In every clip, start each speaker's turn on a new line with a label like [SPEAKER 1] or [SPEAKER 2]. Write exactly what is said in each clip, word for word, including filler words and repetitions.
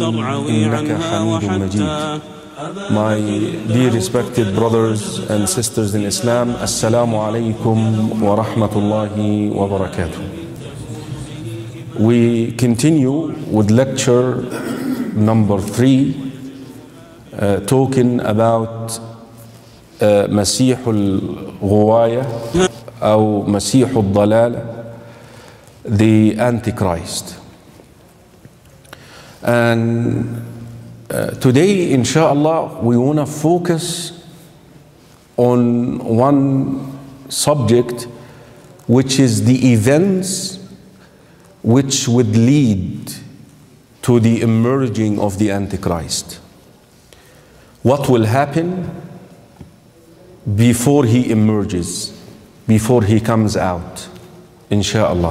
[SPEAKER 1] إنك حميد مجيد. My dear respected brothers and sisters in Islam, Assalamu alaikum wa rahmatullahi wa barakatuh. We continue with lecture number three, uh, talking about uh, Masih al-Ghuwaya or Masih al-Dalala, the Antichrist. And uh, today, inshallah, we want to focus on one subject, which is the events which would lead to the emerging of the Antichrist. What will happen before he emerges, before he comes out, inshallah.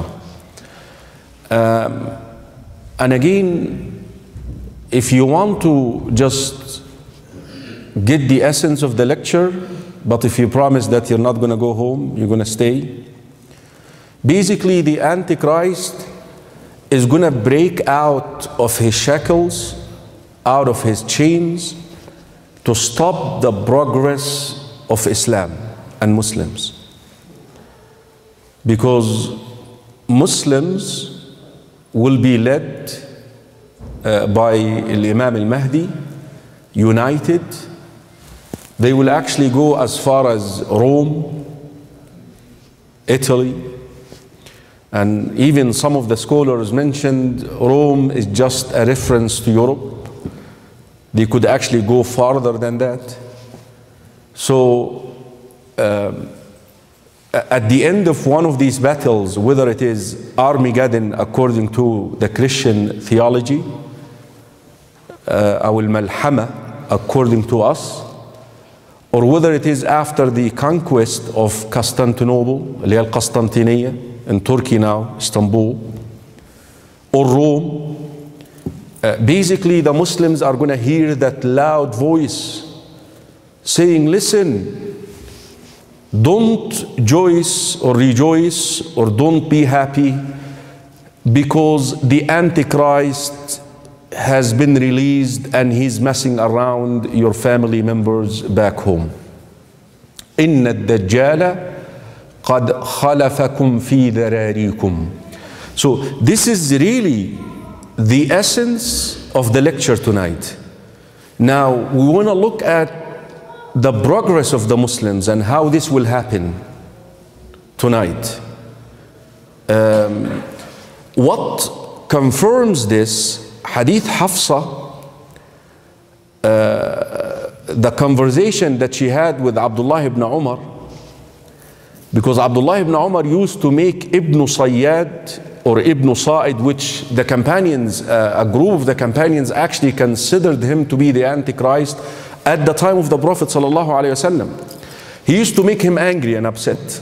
[SPEAKER 1] Um, and again, if you want to just get the essence of the lecture, but if you promise that you're not going to go home, you're going to stay. Basically, the Antichrist is going to break out of his shackles, out of his chains, to stop the progress of Islam and Muslims. Because Muslims will be led Uh, by Imam al-Mahdi, united. They will actually go as far as Rome, Italy, and even some of the scholars mentioned Rome is just a reference to Europe. They could actually go farther than that. So um, at the end of one of these battles, whether it is Armageddon according to the Christian theology, أو الملحمة according to us, or whether it is after the conquest of Constantinople, اللي هي القسطنطينية in Turkey now, Istanbul, or Rome, uh, basically the Muslims are going to hear that loud voice saying, listen, don't rejoice or rejoice or don't be happy because the Antichrist has been released and he's messing around your family members back home. إن الدجال قد خلفكم في ذراريكم. So this is really the essence of the lecture tonight. Now we want to look at the progress of the Muslims and how this will happen tonight. Um, what confirms this? Hadith Hafsa, uh, the conversation that she had with Abdullah ibn Umar, because Abdullah ibn Umar used to make Ibn Sayyad or Ibn Sa'id, which the companions, uh, a group of the companions actually considered him to be the Antichrist at the time of the Prophet sallallahu alaihi wasallam. He used to make him angry and upset.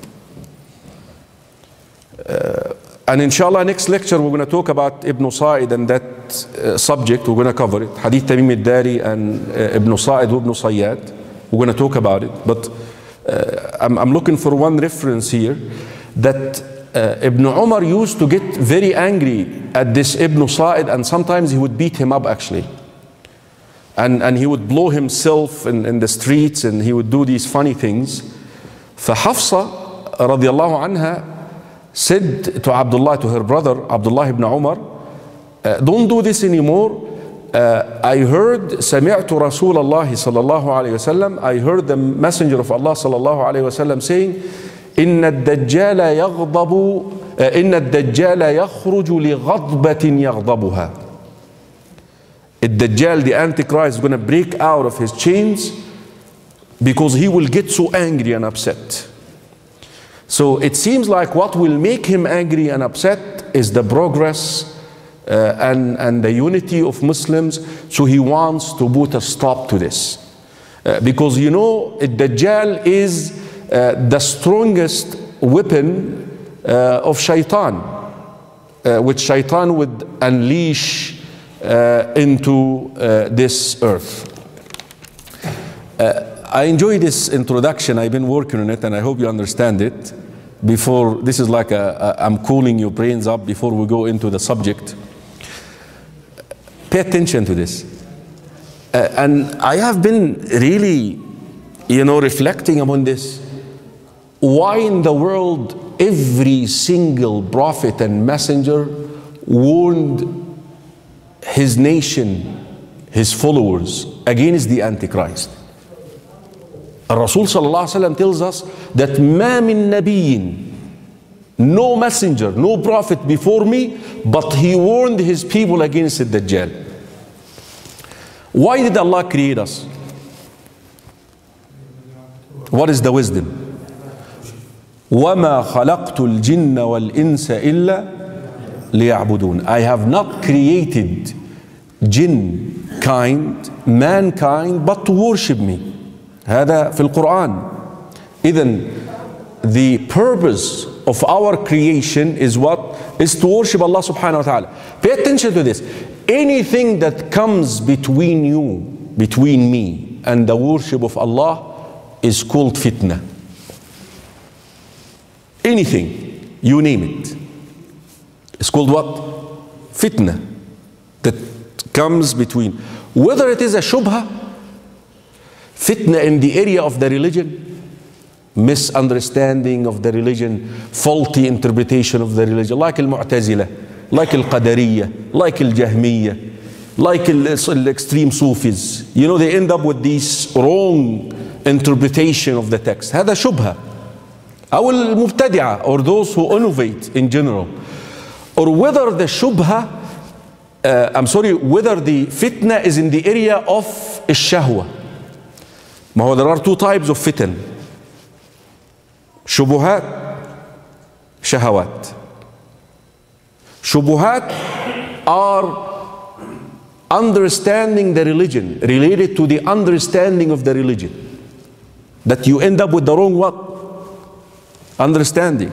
[SPEAKER 1] Uh, And inshallah, next lecture we're going to talk about Ibn Sa'id and that uh, subject. We're going to cover it. Hadith Tamim al-Dari and uh, Ibn Sa'id and Ibn Sayyad. We're going to talk about it. But uh, I'm, I'm looking for one reference here that uh, Ibn Umar used to get very angry at this Ibn Sa'id, and sometimes he would beat him up actually. And, and he would blow himself in, in the streets and he would do these funny things. فحفصة رضي الله عنها said to Abdullah, to her brother, Abdullah ibn Umar, uh, don't do this anymore. Uh, I heard, سمعت رسول الله صلى الله عليه وسلم, I heard the messenger of Allah صلى الله عليه وسلم saying, إن الدجال يغضب, uh, إن الدجال يخرج لغضبة يغضبها. الدجال, the Antichrist, is going to break out of his chains because he will get so angry and upset. So it seems like what will make him angry and upset is the progress uh, and, and the unity of Muslims. So he wants to put a stop to this. Uh, because you know, Dajjal is uh, the strongest weapon uh, of Shaitan, uh, which Shaitan would unleash uh, into uh, this earth. Uh, I enjoy this introduction. I've been working on it and I hope you understand it. Before, this is like a, a, I'm cooling your brains up before we go into the subject. Pay attention to this. Uh, and I have been really, you know, reflecting upon this. Why in the world every single prophet and messenger warned his nation, his followers, against the Antichrist? Rasul sallallahu alaihi wasallam tells us that ما من نبي, no messenger, no prophet before me, but he warned his people against the Dajjal. Why did Allah create us? What is the wisdom? وَمَا خَلَقْتُ الْجِنَّ وَالْإِنسَ إِلَّا لِيَعْبُدُونَ. I have not created jinn kind, mankind, but to worship me. هذا في القرآن. إذن the purpose of our creation is what? Is to worship Allah subhanahu wa ta'ala. Pay attention to this. Anything that comes between you, between me and the worship of Allah is called fitna. Anything, you name it. It's called what? Fitna. That comes between. Whether it is a shubha, fitna in the area of the religion, misunderstanding of the religion, faulty interpretation of the religion, like al-Mu'tazila, like al-Qadariyya, like al-Jahmiyya, like al-extreme Sufis. You know, they end up with these wrong interpretation of the text. هذا شبهة. أو المبتدعة, or those who innovate in general. Or whether the shubha, uh, I'm sorry, whether the fitna is in the area of الشهوة. ما هو there are two types of fitan. شبهات, شهوات. Shubuhat are understanding the religion, related to the understanding of the religion. That you end up with the wrong what? Understanding.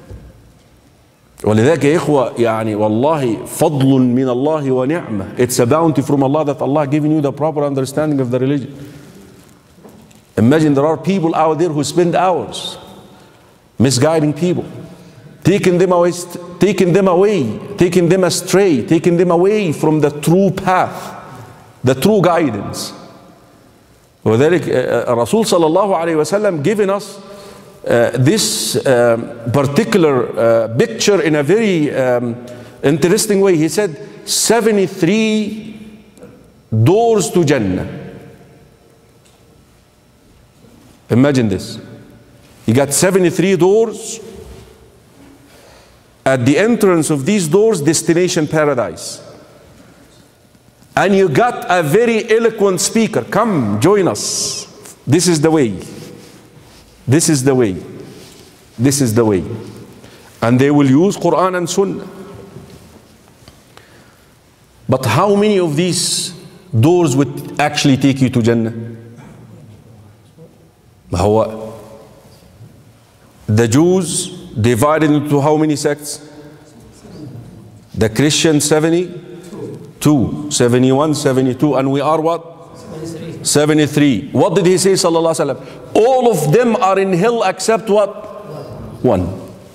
[SPEAKER 1] ولذلك يا إخوة يعني والله فضل من الله ونعمة. It's a bounty from Allah that Allah giving you the proper understanding of the religion. Imagine there are people out there who spend hours misguiding people, taking them away, taking them away, taking them astray, taking them away from the true path, the true guidance. وذلك Rasul sallallahu alayhi wa sallam giving us uh, this uh, particular uh, picture in a very um, interesting way. He said seventy-three doors to Jannah. Imagine this. You got seventy-three doors. At the entrance of these doors, destination paradise. And you got a very eloquent speaker. Come, join us. This is the way. This is the way. This is the way. And they will use Quran and Sunnah. But how many of these doors would actually take you to Jannah? The Jews divided into how many sects? The Christians seventy-two, seventy-one, seventy-two, and we are what? seventy-three. What did he say, sallallahu alaihi wasallam? All of them are in hell except what? One.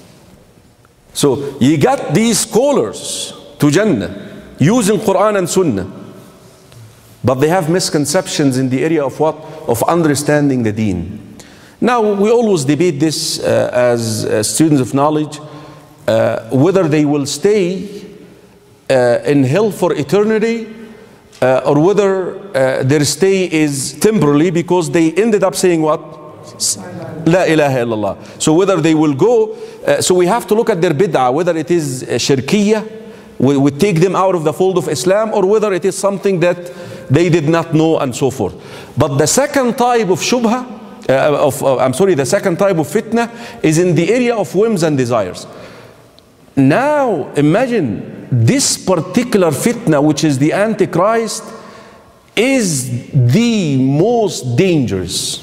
[SPEAKER 1] So you got these scholars to Jannah using Quran and Sunnah, but they have misconceptions in the area of what? Of understanding the deen. Now, we always debate this uh, as uh, students of knowledge, uh, whether they will stay uh, in hell for eternity uh, or whether uh, their stay is temporarily because they ended up saying what? La ilaha illallah. So whether they will go, uh, so we have to look at their bid'ah, whether it is uh, shirkiyah, we, we take them out of the fold of Islam, or whether it is something that they did not know and so forth. But the second type of shubha, Uh, of, uh, I'm sorry, the second type of fitna is in the area of whims and desires. Now, imagine this particular fitna, which is the Antichrist, is the most dangerous.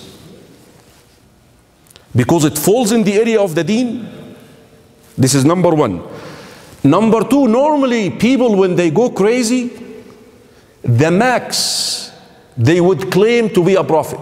[SPEAKER 1] Because it falls in the area of the deen. This is number one. Number two, normally people when they go crazy, the max, they would claim to be a prophet.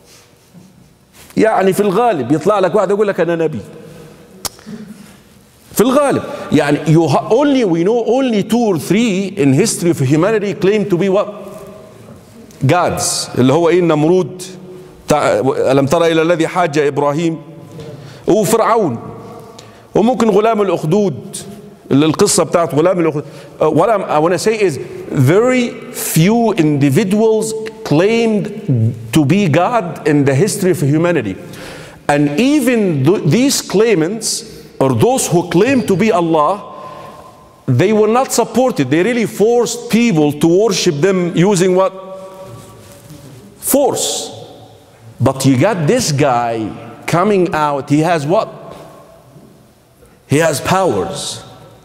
[SPEAKER 1] يعني في الغالب يطلع لك واحد يقول لك أنا نبي. في الغالب يعني you only we know only two or three in history of humanity claim to be what? gods. اللي هو ايه؟ النمرود، ألم ترى إلى الذي حاج إبراهيم، وفرعون، وممكن غلام الأخدود، القصة بتاعت غلام الأخدود. What I want to say is very few individuals claimed to be God in the history of humanity. And even th these claimants, or those who claim to be Allah, they were not supported. They really forced people to worship them using what? Force. But you got this guy coming out, he has what? He has powers.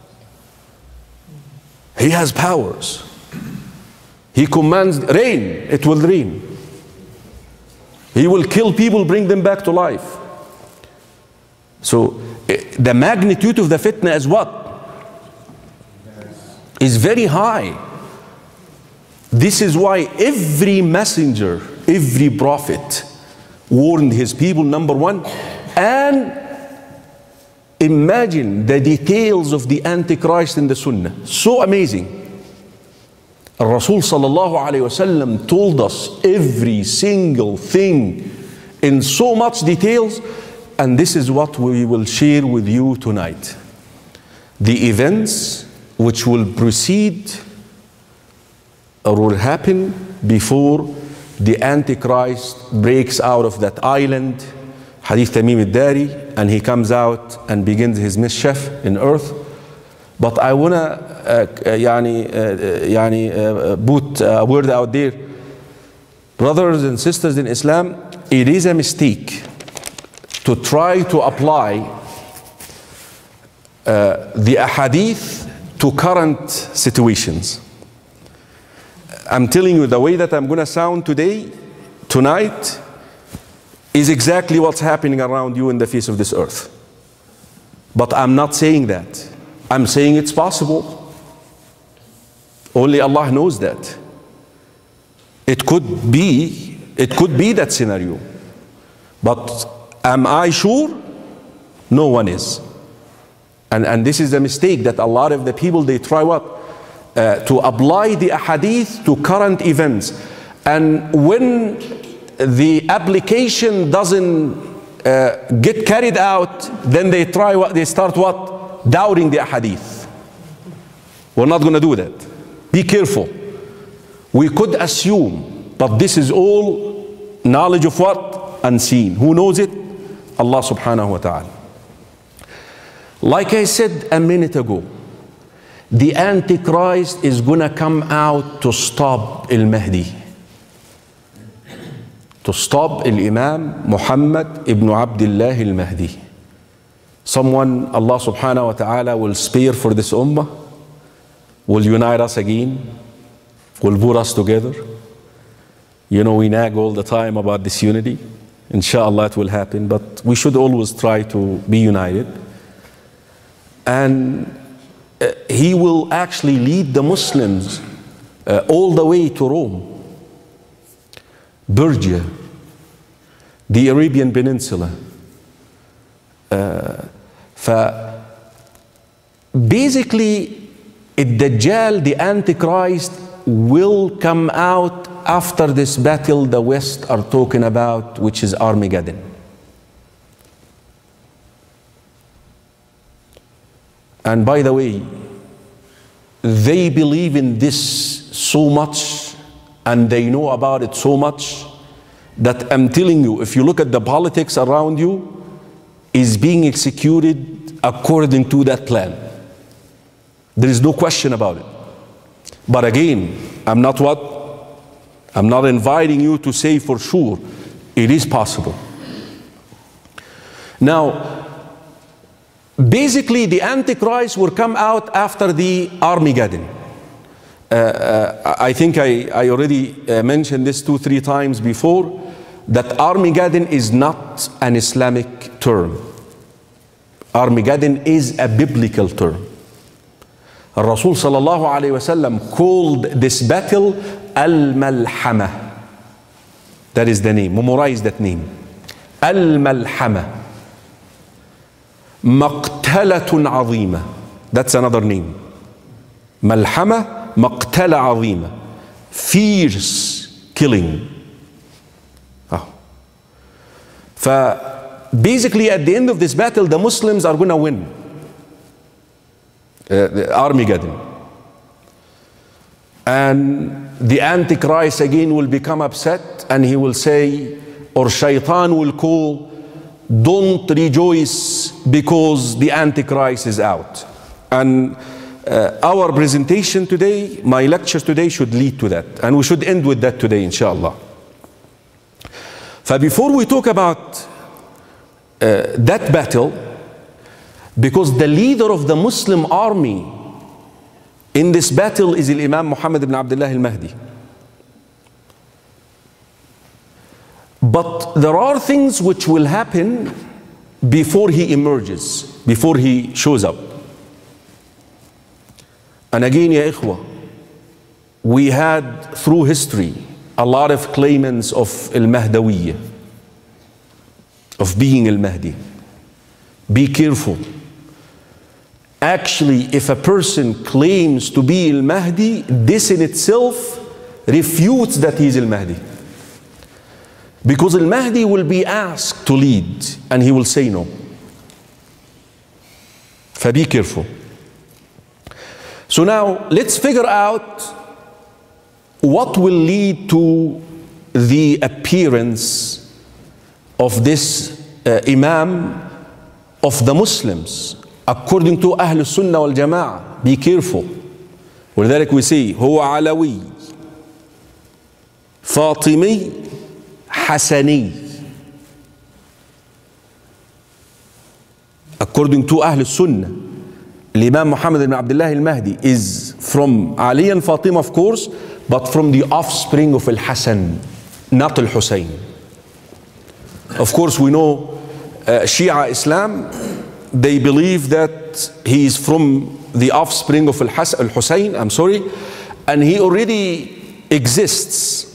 [SPEAKER 1] He has powers. He commands rain, it will rain. He will kill people, bring them back to life. So the magnitude of the fitna is what? Is very high. This is why every messenger, every prophet warned his people, number one. And imagine the details of the Antichrist in the Sunnah. So amazing. Rasul sallallahu alayhi wasallam told us every single thing in so much details, and this is what we will share with you tonight. The events which will precede or will happen before the Antichrist breaks out of that island, Hadith Tamim al-Dari, and he comes out and begins his mischief in earth. But I want to uh, yani, uh, yani, uh, put a word out there. Brothers and sisters in Islam, it is a mistake to try to apply uh, the ahadith to current situations. I'm telling you, the way that I'm going to sound today, tonight, is exactly what's happening around you in the face of this earth. But I'm not saying that. I'm saying it's possible. Only Allah knows that. It could be, it could be that scenario. But am I sure? No one is. And, and this is a mistake that a lot of the people, they try what? Uh, to apply the ahadith to current events. And when the application doesn't uh, get carried out, then they try what? They start what? Doubting the ahadith. We're not going to do that. Be careful. We could assume, but this is all knowledge of what? Unseen. Who knows it? Allah subhanahu wa ta'ala. Like I said a minute ago, the Antichrist is going to come out to stop Al-Mahdi, to stop Al-Imam Muhammad ibn Abdullah Al-Mahdi. Someone Allah subhanahu wa ta'ala will spare for this ummah, will unite us again, will put us together. You know, we nag all the time about this unity. Inshallah it will happen, but we should always try to be united. And uh, he will actually lead the Muslims uh, all the way to Rome, Persia, the Arabian Peninsula. Uh, fa basically, Ad-Dajjal, the Antichrist, will come out after this battle the West are talking about, which is Armageddon. And by the way, they believe in this so much and they know about it so much that I'm telling you, if you look at the politics around you, is being executed according to that plan. There is no question about it. But again, I'm not what? I'm not inviting you to say for sure. It is possible. Now, basically, the Antichrist will come out after the Armageddon. Uh, uh, I think I, I already uh, mentioned this two, three times before, that Armageddon is not an Islamic term. Armageddon is a biblical term. Rasul sallallahu alayhi wa sallam called this battle Al-Malhama. That is the name. Memorize that name. Al-Malhama. مقتل مقتلة عظيمة. That's another name. ملحمة مقتلة عظيمة. Fierce killing. Oh. Basically, at the end of this battle, the Muslims are going to win. Uh, the Armageddon. And the Antichrist again will become upset, and he will say, or Shaitan will call, don't rejoice because the Antichrist is out. And uh, our presentation today, my lecture today, should lead to that. And we should end with that today, inshallah. So before we talk about uh, that battle, because the leader of the Muslim army in this battle is the Imam Muhammad ibn Abdullah al-Mahdi. But there are things which will happen before he emerges, before he shows up. And again, ya ikhwa, we had through history a lot of claimants of al-Mahdawiyya, of being al-Mahdi. Be careful. Actually, if a person claims to be al-Mahdi, this in itself refutes that he is al-Mahdi. Because al-Mahdi will be asked to lead, and he will say no. So be careful. So now, let's figure out what will lead to the appearance of this uh, Imam of the Muslims according to Ahl Sunnah wal Jama'ah. Be careful. ولذلك we say هو علوي فاطمي حسني. According to Ahl Sunnah, Imam Muhammad ibn Abdullah al-Mahdi is from Ali and Fatima, of course, but from the offspring of al-Hasan, not al-Hussein. Of course, we know uh, Shia Islam, they believe that he is from the offspring of al-Hussein, I'm sorry, and he already exists.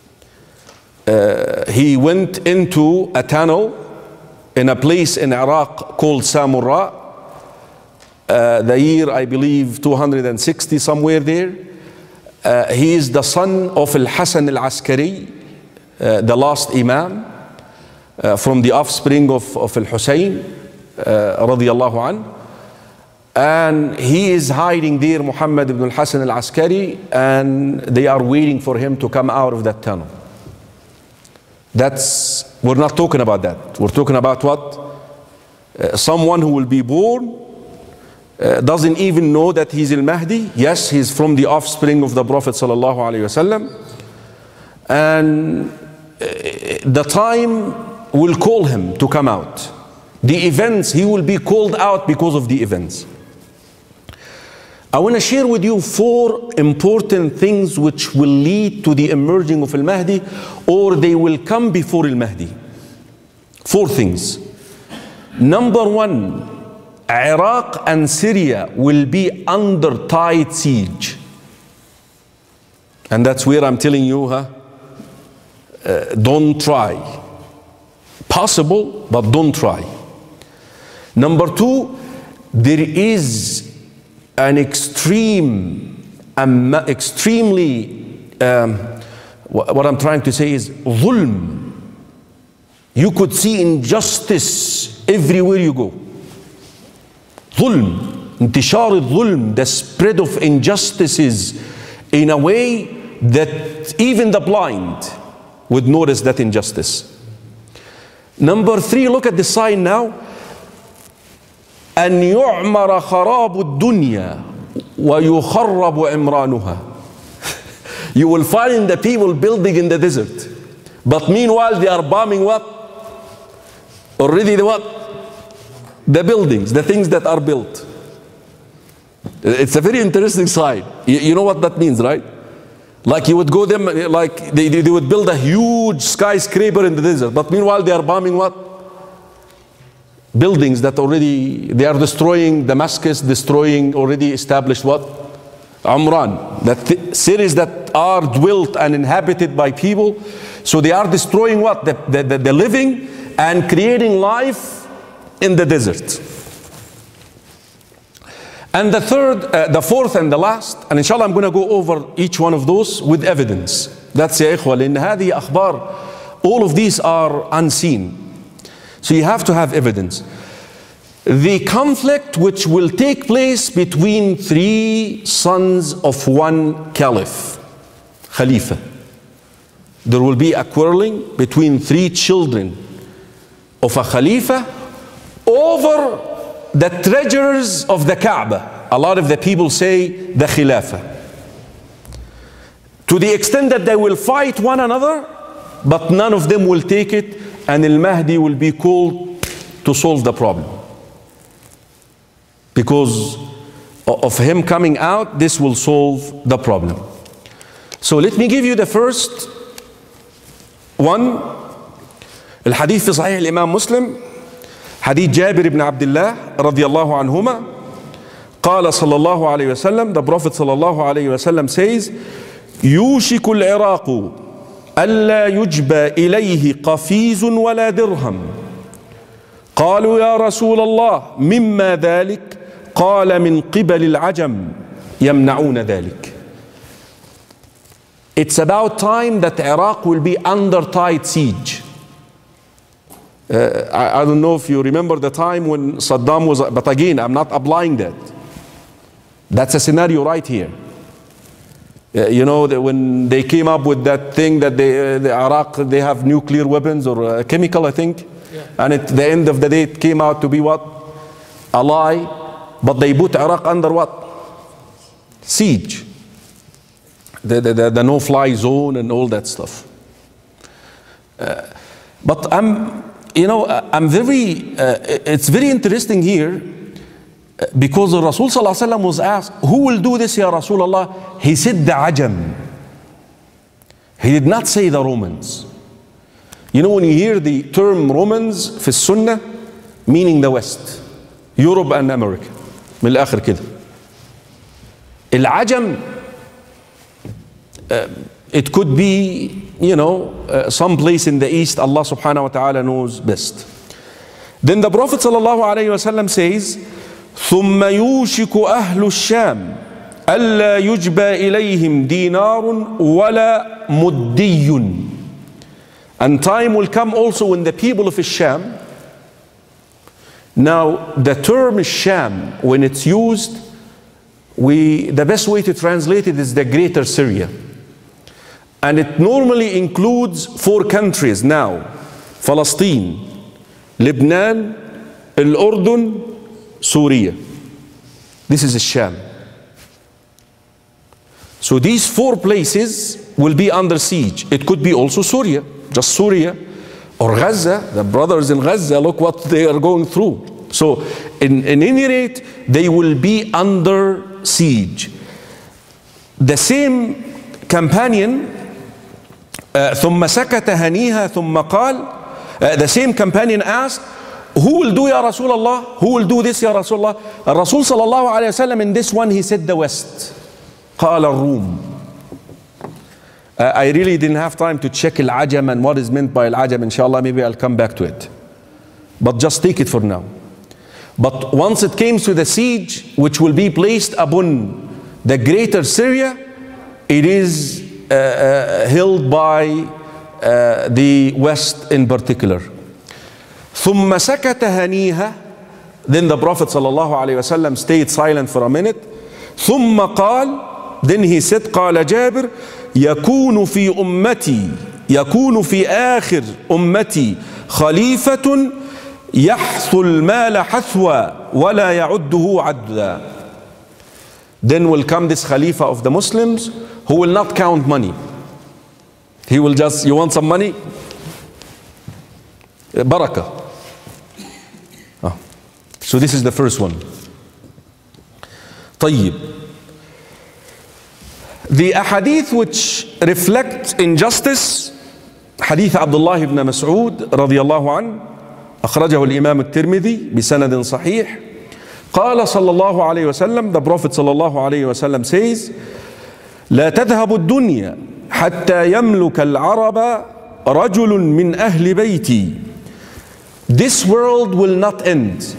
[SPEAKER 1] Uh, he went into a tunnel in a place in Iraq called Samurra, uh, the year I believe two hundred sixty, somewhere there. Uh, he is the son of al-Hasan al-Askari, uh, the last Imam, uh, from the offspring of, of al-Hussein, uh, radiyallahu an. And he is hiding there, Muhammad ibn al-Hasan al-Askari, and they are waiting for him to come out of that tunnel. That's, we're not talking about that. We're talking about what? Uh, someone who will be born, uh, doesn't even know that he's al-Mahdi. Yes, he's from the offspring of the Prophet sallallahu alaihi wasallam. And uh, the time will call him to come out. The events, he will be called out because of the events. I want to share with you four important things which will lead to the emerging of al-Mahdi, or they will come before al-Mahdi. Four things. Number one, Iraq and Syria will be under tight siege. And that's where I'm telling you, huh? Uh, don't try. Possible, but don't try. Number two, there is an extreme, um, extremely, um, what I'm trying to say is dhulm. You could see injustice everywhere you go. Dhulm, intishar al-dhulm, the spread of injustices in a way that even the blind would notice that injustice. Number three, look at the sign now. أن يعمر خراب الدنيا ويخرب عمرانها. You will find the people building in the desert, but meanwhile they are bombing what? Already the what? The buildings, the things that are built. It's a very interesting sign. You, you know what that means, right? Like you would go them, like they, they would build a huge skyscraper in the desert, but meanwhile they are bombing what? Buildings that already, they are destroying Damascus, destroying already established what? Umran. That cities that are dwelt and inhabited by people. So they are destroying what? The, the, the, the living and creating life in the desert. And the third, uh, the fourth and the last, and inshallah I'm going to go over each one of those with evidence. That's يا إخوة, لأن هذه أخبار, all of these are unseen. So you have to have evidence. The conflict which will take place between three sons of one caliph, Khalifa. There will be a quarreling between three children of a Khalifa over the treasures of the Kaaba. A lot of the people say the Khilafah. To the extent that they will fight one another, but none of them will take it, and Al-Mahdi will be called to solve the problem. Because of him coming out, this will solve the problem. So let me give you the first one. الحديث في صحيح الإمام مسلم حديث جابر بن عبد الله رضي الله عنهما قال صلى الله عليه وسلم, the Prophet صلى الله عليه وسلم says, يوشك العراق ألا يجبى إليه قفيز ولا درهم. قالوا يا رسول الله مما ذلك؟ قال من قبل العجم يمنعون ذلك. It's about time that Iraq will be under tight siege. Uh, I, I don't know if you remember the time when Saddam was, but again, I'm not applying that. That's a scenario right here. Uh, you know, that when they came up with that thing that they, uh, the Iraq, they have nuclear weapons or uh, chemical, I think. Yeah. And at the end of the day, it came out to be what? A lie. But they put Iraq under what? Siege. The, the, the, the no-fly zone and all that stuff. Uh, but I'm, you know, I'm very, uh, it's very interesting here because the Rasul Sallallahu Alaihi Wasallam was asked, who will do this, Ya Rasulullah? He said the Ajam. He did not say the Romans. You know, when you hear the term Romans في السنة, meaning the West, Europe and America. من الآخر كده. العجم, uh, it could be, you know, uh, some place in the East. Allah subhanahu wa ta'ala knows best. Then the Prophet sallallahu alayhi wa sallam says, ثم يوشك أهل الشام ألا يجبى إليهم دينار ولا مدي. And time will come also when the people of Sham. Now, the term Sham, when it's used, we, the best way to translate it is the Greater Syria. And it normally includes four countries now: Palestine, Lebanon, Al-Urdun, Syria. This is Sham. So these four places will be under siege. It could be also Syria, just Syria. Or Gaza, the brothers in Gaza, look what they are going through. So, in, in any rate, they will be under siege. The same companion, ثم سكت هنيها ثم قال, the same companion asked, who will do Ya Rasulullah? Who will do this Ya Rasulullah? Rasul sallallahu alayhi wa sallam, in this one he said the West. قال الروم. Uh, I really didn't have time to check Al-Ajam and what is meant by Al-Ajam. Inshallah, maybe I'll come back to it. But just take it for now. But once it came to the siege, which will be placed upon the Greater Syria, it is uh, uh, held by uh, the West in particular. ثم سكت هنيها. Then the Prophet sallallahu alaihi wasallam stayed silent for a minute. ثم قال. Then he said, قال جابر, يكون في أمتي يكون في آخر أمتي خليفة يحثو المال حثوا ولا يعده عدا. Then will come this Khalifa of the Muslims who will not count money. He will just, you want some money? Barakah. Oh. So this is the first one. طيب. The ahadith which reflect injustice, hadith Abdullah ibn Mas'ud radiyallahu an, أخرجه الإمام الترمذي بسند صحيح. قال صلى الله عليه وسلم, the Prophet صلى الله عليه وسلم says, لا تذهب الدنيا حتى يملك العرب رجل من أهل بيتي. This world will not end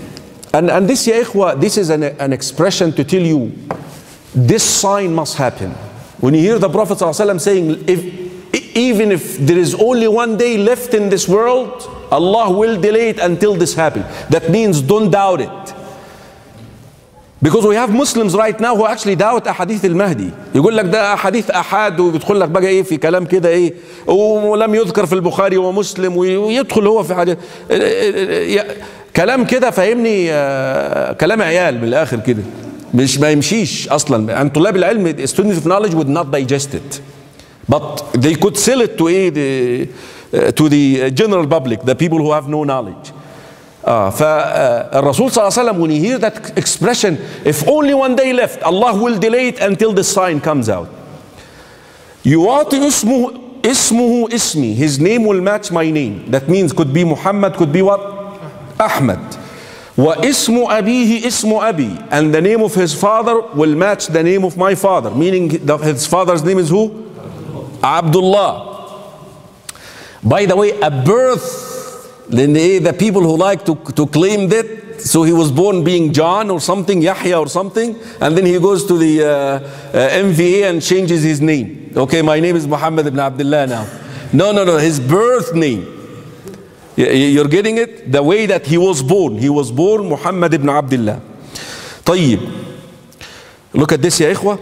[SPEAKER 1] And, and this, ya ikhwa, this is an, an expression to tell you this sign must happen. When you hear the Prophet ﷺ saying, if, even if there is only one day left in this world, Allah will delay it until this happens. That means don't doubt it. Because we have Muslims right now who actually doubt أحاديث المهدي. يقول لك ده أحاديث أحاد وبيدخل لك بقى إيه في كلام كده إيه ولم يذكر في البخاري ومسلم ويدخل هو في حاجة كلام كده فاهمني كلام عيال من الآخر كده مش ما يمشيش أصلا. عن طلاب العلم students of knowledge would not digest it, but they could sell it to إيه the, uh, to the general public, the people who have no knowledge. آه فالرسول صلى الله عليه وسلم when you hear that expression, if only one day left, Allah will delay it until the sign comes out. يواطئ اسمه اسمه اسمي, his name will match my name. That means could be Muhammad, could be what? Ahmad. واسم أبيه اسم أبي, and the name of his father will match the name of my father, meaning the, his father's name is who? Abdullah. By the way, a birth, then the, the people who like to, to claim that, so he was born being John or something, Yahya or something, and then he goes to the uh, uh, M V A and changes his name. Okay, my name is Muhammad ibn Abdullah now. No, no, no, his birth name. You're getting it? The way that he was born. He was born Muhammad ibn Abdullah. طيب. Look at this يا إخوة.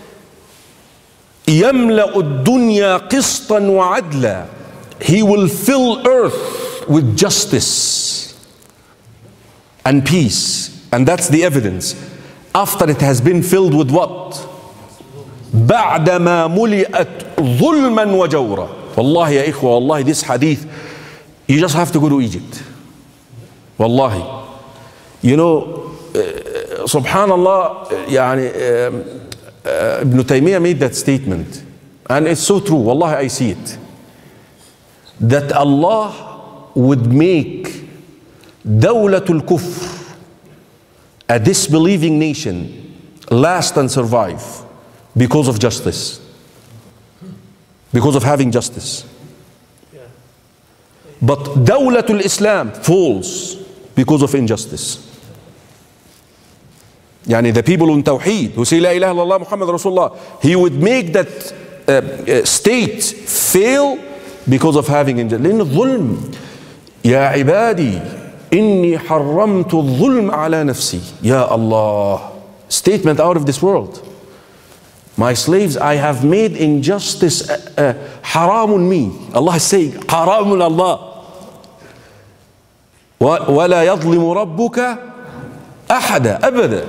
[SPEAKER 1] يملأ الدنيا قسطا وعدلا. He will fill earth with justice and peace. And that's the evidence. After it has been filled with what? بعدما ملئت ظلما وجورا. والله يا إخوة, والله this hadith, you just have to go to Egypt. Wallahi. You know, uh, subhanallah, يعني, uh, uh, Ibn Taymiyyah made that statement. And it's so true. Wallahi, I see it. That Allah would make Dawlatul Kufr, a disbelieving nation, last and survive because of justice. Because of having justice. But Dawlatul Islam falls because of injustice. Yani the people in Tawheed who say La ilaha illallah Muhammad Rasulullah, he would make that uh, uh, state fail because of having injustice. لأن الظلم يا عبادي إني حرمت الظلم على نفسي. Ya Allah, statement out of this world. My slaves, I have made injustice uh, uh, haramun me. Allah is saying haramun Allah. ولا يظلم ربك أحدا أبدا.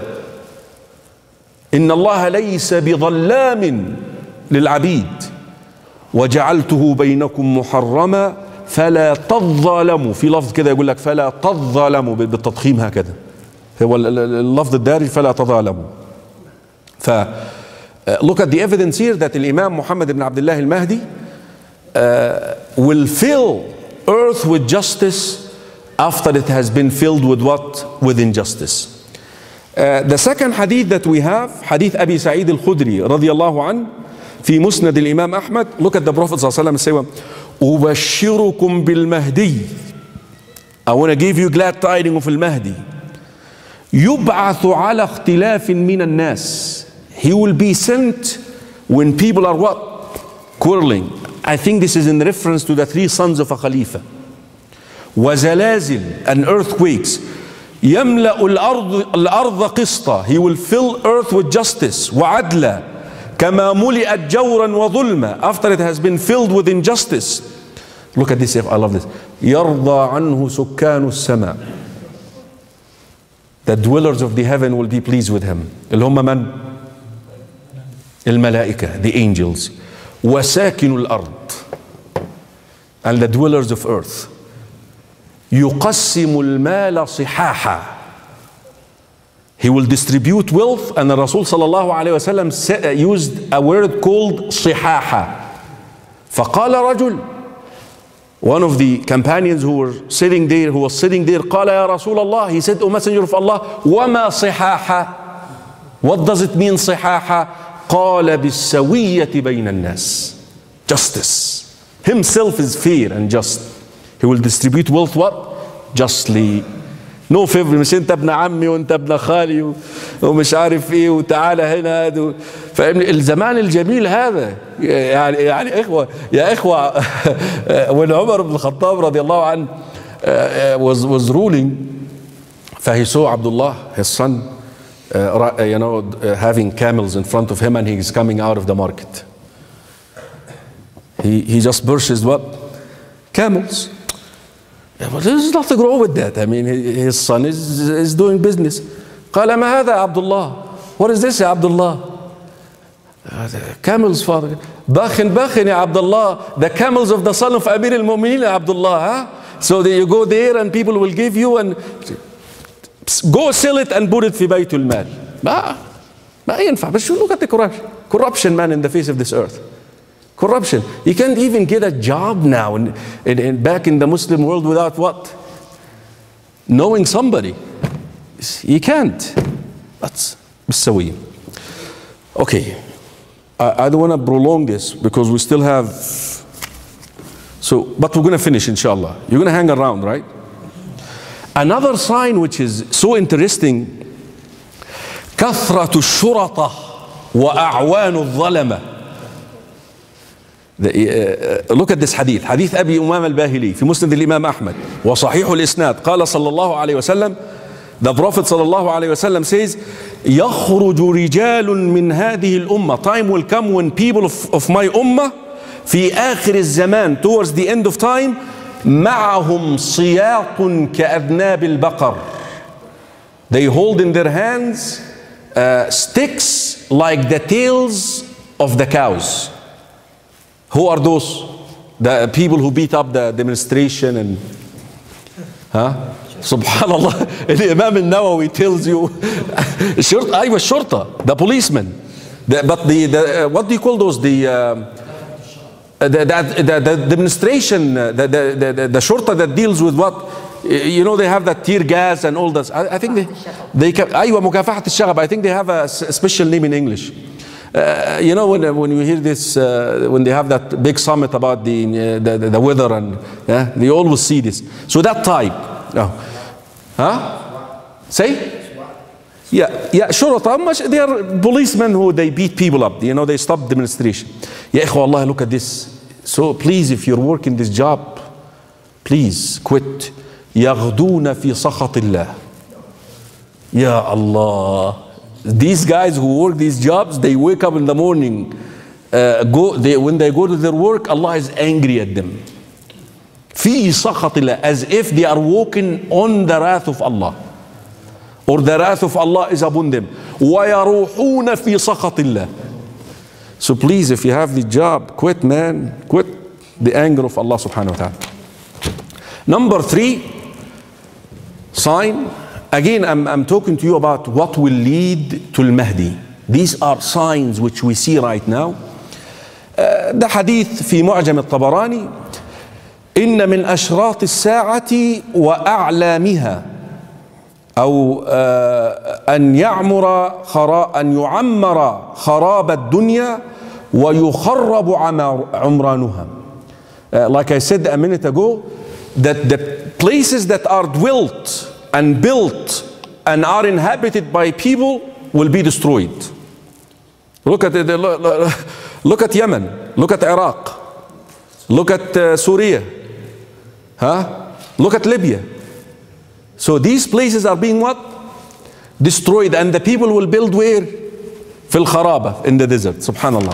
[SPEAKER 1] إن الله ليس بظلام للعبيد وجعلته بينكم محرما فلا تظلموا. في لفظ كده يقول لك فلا تظلموا بالتضخيم هكذا. هو اللفظ الدارج فلا تظلموا. ف look at the evidence here that the Imam Muhammad ibn Abdullah al-Mahdi uh, will fill earth with justice after it has been filled with what? With injustice. Uh, the second hadith that we have, hadith Abi Sa'id al-Khudri radiyallahu an, في مسند الإمام أحمد. Look at the Prophet صلى الله عليه وسلم saying, أبشركم بالمهدي. I want to give you glad tidings of al-Mahdi. يبعث على اختلاف من الناس. He will be sent when people are what? Quarreling. I think this is in reference to the three sons of a Khalifa. وزلازل and earthquakes. يملأ الأرض الأرض قسطا. He will fill earth with justice. وعدلا. كما ملئت جورا وظلما. After it has been filled with injustice. Look at this. I love this. يرضى عنه سكان السماء. The dwellers of the heaven will be pleased with him. اللي هم من? الملائكة, the angels. وساكن الأرض, and the dwellers of earth. يقسم المال صحاحا. He will distribute wealth, and the Rasul sallallahu alayhi wa sallam used a word called صحاحا. فقال رجل, one of the companions who were sitting there, who was sitting there, قال يا رسول الله, he said, O Messenger of Allah, وما صحاحا? What does it mean صحاحا? قال بالسوية بين الناس. Justice. Himself is fair and just. He will distribute wealth what? Justly. نو فيفر، مش انت ابن عمي وانت ابن خالي ومش عارف ايه وتعالى هنا. فاهمني الزمان الجميل هذا. يعني يعني اخوه يا اخوه when عمر بن الخطاب رضي الله عنه was was ruling, فهي saw Abdullah, his son, uh, you know, having camels in front of him, and he is coming out of the market. He he just purchased what? Camels. Yeah, but there's nothing wrong with that. I mean, his son is is doing business. قال ما هذا يا عبد الله? What is this يا عبد الله? Camels, father. باخن باخن يا عبد الله. The camels of the son of Amir al-Mu'minin يا عبد الله. Huh? So that you go there and people will give you, and go sell it and put it في بيت المال. ما ما ينفع. But look at the corruption. Corruption, man, in the face of this earth. Corruption. You can't even get a job now in, in, in back in the Muslim world without what? Knowing somebody. You can't. That's بالسوية. Okay. I, I don't want to prolong this because we still have. So, but we're going to finish, inshallah. You're going to hang around, right? Another sign which is so interesting: كثرة الشرطة وأعوان الظلمة. Look at this hadith. حديث أبي أمامة الباهلي في مسند الإمام أحمد وصحيح الإسناد. قال صلى الله عليه وسلم, the Prophet صلى الله عليه وسلم says, يخرج رجال من هذه الأمة. Time will come when people of, of my ummah في آخر الزمان, towards the end of time, معهم صياط كأذناب البقر. They hold in their hands uh, sticks like the tails of the cows. Who are those? The people who beat up the demonstration and, huh? Subhanallah. The Imam al-Nawawi tells you, I was shorta, the policeman. The, but the, the uh, what do you call those? The uh, the, the, the, the demonstration, the, the, the, the shorta that deals with what? You know, they have that tear gas and all that. I, I think they, they can, أيوة مكافحة الشغب. I think they have a special name in English. Uh, you know, when, when you hear this, uh, when they have that big summit about the, uh, the, the weather, and yeah, they always see this. So that type. Oh. Huh? Say? Yeah, yeah, shurata, they are policemen who they beat people up. You know, they stop demonstration. Ya ikhwa Allah, look at this. So please, if you're working this job, please quit. يغدون في سخط الله. Ya Allah. These guys who work these jobs, they wake up in the morning, uh, go, they, when they go to their work, Allah is angry at them. في سخط الله, as if they are walking on the wrath of Allah, or the wrath of Allah is upon them. ويروحون في سخط الله. So please, if you have the job, quit, man, quit the anger of Allah subhanahu wa ta'ala. Number three sign. Again, I'm, I'm talking to you about what will lead to al-Mahdi. These are signs which we see right now. Uh, the hadith في معجم الطبراني, إن من أشراط الساعة وأعلامها أو uh, أن يعمر خرا أن يعمر خراب الدنيا ويخرب عمرانها. Uh, like I said a minute ago, that the places that are dwelt and built and are inhabited by people will be destroyed. Look at it, look at Yemen, look at Iraq, look at uh, Syria, huh? Look at Libya. So these places are being what? Destroyed, and the people will build where? Fil Kharaba, in the desert. Subhanallah.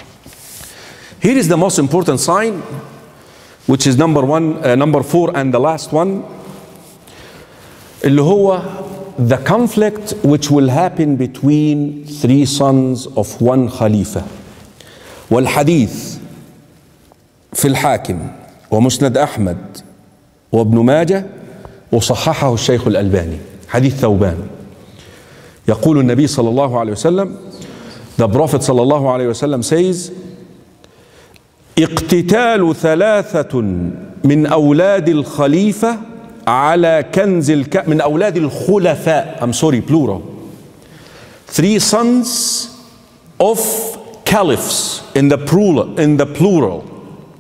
[SPEAKER 1] Here is the most important sign, which is number one, uh, number four, and the last one. اللي هو the conflict which will happen between three sons of one Khalifa. والحديث في الحاكم ومسند أحمد وابن ماجه وصححه الشيخ الألباني. حديث ثوبان. يقول النبي صلى الله عليه وسلم, the Prophet صلى الله عليه وسلم says, اقتتال ثلاثة من أولاد الخليفة على كنز الك... من أولاد الخلفاء, I'm sorry, plural. Three sons of caliphs, in the plural, in the plural,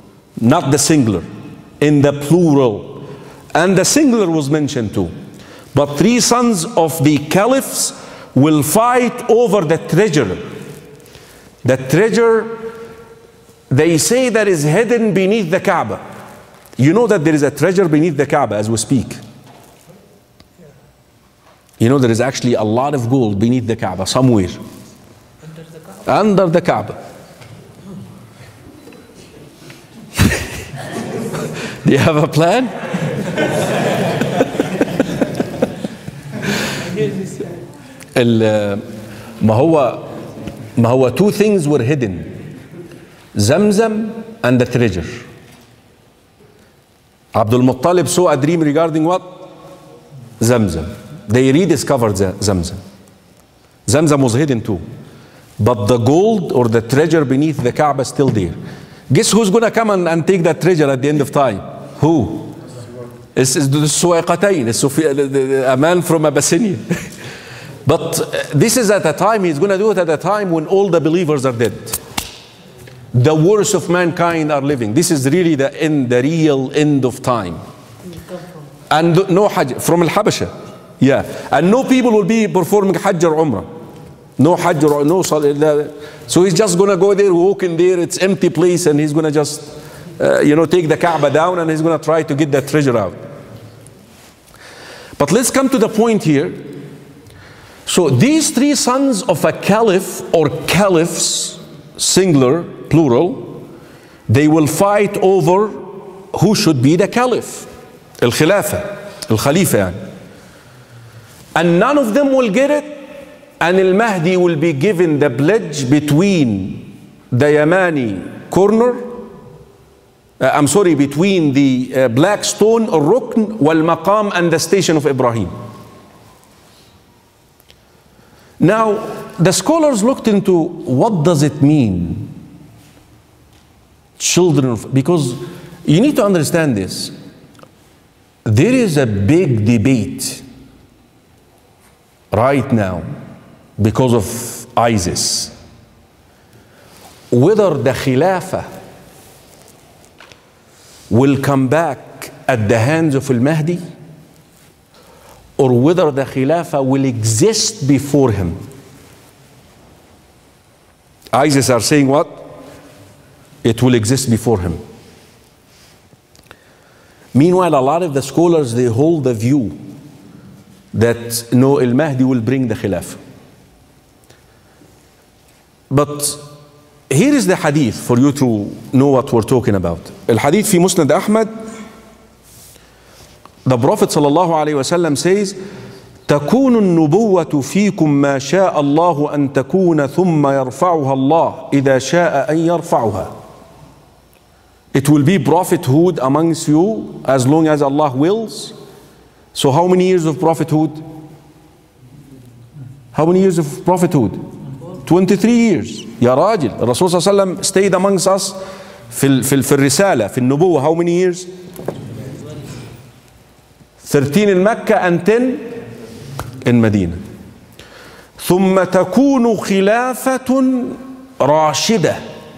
[SPEAKER 1] not the singular, in the plural. And the singular was mentioned too. But three sons of the caliphs will fight over the treasure. The treasure, they say, that is hidden beneath the Kaaba. You know that there is a treasure beneath the Kaaba as we speak. You know there is actually a lot of gold beneath the Kaaba somewhere. Under the Kaaba. Under the Kaaba. Do you have a plan? ما هو ما هو two things were hidden. Zamzam and the treasure. Abdul Muttalib saw a dream regarding what? Zamzam. They rediscovered Zamzam. Zamzam was hidden too. But the gold or the treasure beneath the Kaaba is still there. Guess who's going to come and, and take that treasure at the end of time? Who? It's, it's the Suwaiqatayn. It's a man from Abyssinia. But uh, this is at a time, he's going to do it at a time when all the believers are dead. The worst of mankind are living. This is really the end, the real end of time. And no Hajj, from Al-Habasha. Yeah. And no people will be performing Hajj or Umrah. No Hajj or no Salah. So he's just going to go there, walk in there, it's empty place, and he's going to just, uh, you know, take the Kaaba down, and he's going to try to get that treasure out. But let's come to the point here. So these three sons of a caliph or caliphs, singular, plural, they will fight over who should be the caliph, al-khilafa, al-khalifa yani. And none of them will get it, and al-Mahdi will be given the pledge between the Yamani corner, uh, I'm sorry, between the uh, black stone, al-Rukn, wal-Maqam, and the station of Ibrahim. Now, the scholars looked into what does it mean, children of, because you need to understand this. There is a big debate right now because of ISIS whether the Khilafah will come back at the hands of al-Mahdi, or whether the Khilafah will exist before him. ISIS are saying what? It will exist before him. Meanwhile, a lot of the scholars, they hold the view that no, al-Mahdi will bring the Khilafah. But here is the hadith for you to know what we're talking about. Al-Hadith fi Musnad Ahmad. The Prophet sallallahu alayhi wa sallam says, تكون النبوة فيكم ما شاء الله أن تكون ثم يرفعها الله إذا شاء أن يرفعها. It will be prophethood amongst you as long as Allah wills. So how many years of prophethood? How many years of prophethood? twenty-three years. يا راجل. الرسول صلى الله عليه وسلم stayed amongst us في في في الرسالة في النبوة how many years? thirteen in Mecca and ten in Medina. ثم تكون خلافة راشدة.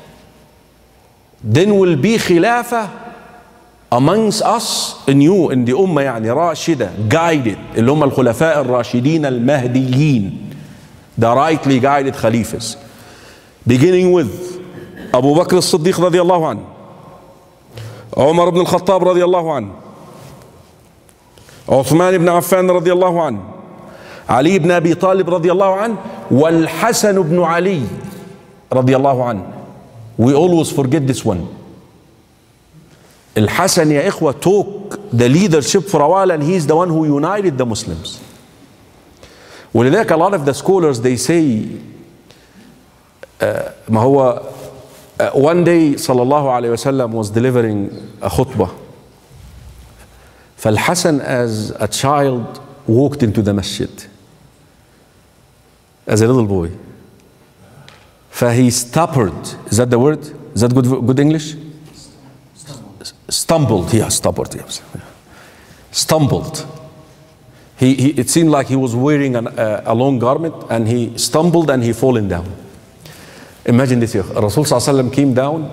[SPEAKER 1] Then will be khilafah amongst us in you, in the ummah يعني راشدة, guided, اللي هم الخلفاء الراشدين المهديين, the rightly guided khalifas, beginning with Abu Bakr as-Siddiq رضي الله عنه, Umar ibn al-Khattab رضي الله عنه, عثمان ibn Affan رضي الله عنه, علي ibn Abi Talib رضي الله عنه, والحسن ibn Ali رضي الله عنه. We always forget this one. Al-Hasan, ya ikhwa, took the leadership for a while, and he's the one who united the Muslims. ولذلك a lot of the scholars, they say uh, ما هو uh, one day صلى الله عليه وسلم was delivering a khutbah. فالحسن as a child walked into the masjid as a little boy. فhe stuttered. Is that the word? Is that good, good English? Stumbled. Yeah, stuttered. Yes. Stumbled. He, he, it seemed like he was wearing an, uh, a long garment, and he stumbled and he fallen down. Imagine this. Rasul صلى الله عليه وسلم came down.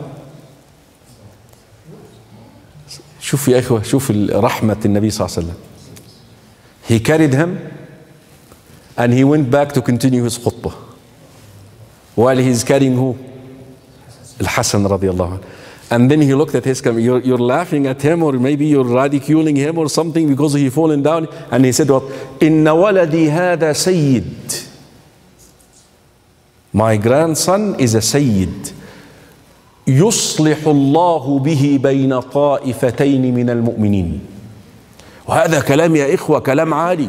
[SPEAKER 1] شوف يا إخوة, شوف رحمة النبي صلى الله عليه وسلم. He carried him and he went back to continue his khutbah. While he's carrying who? Al-Hasan radiallahu anhu. And then he looked at his camera. You're, you're laughing at him, or maybe you're ridiculing him or something because he fallen down. And he said, what? Inna waladi hada sayyid. My grandson is a sayyid. يصلح الله به بين طائفتين من المؤمنين. وهذا كلام يا إخوة كلام عالي.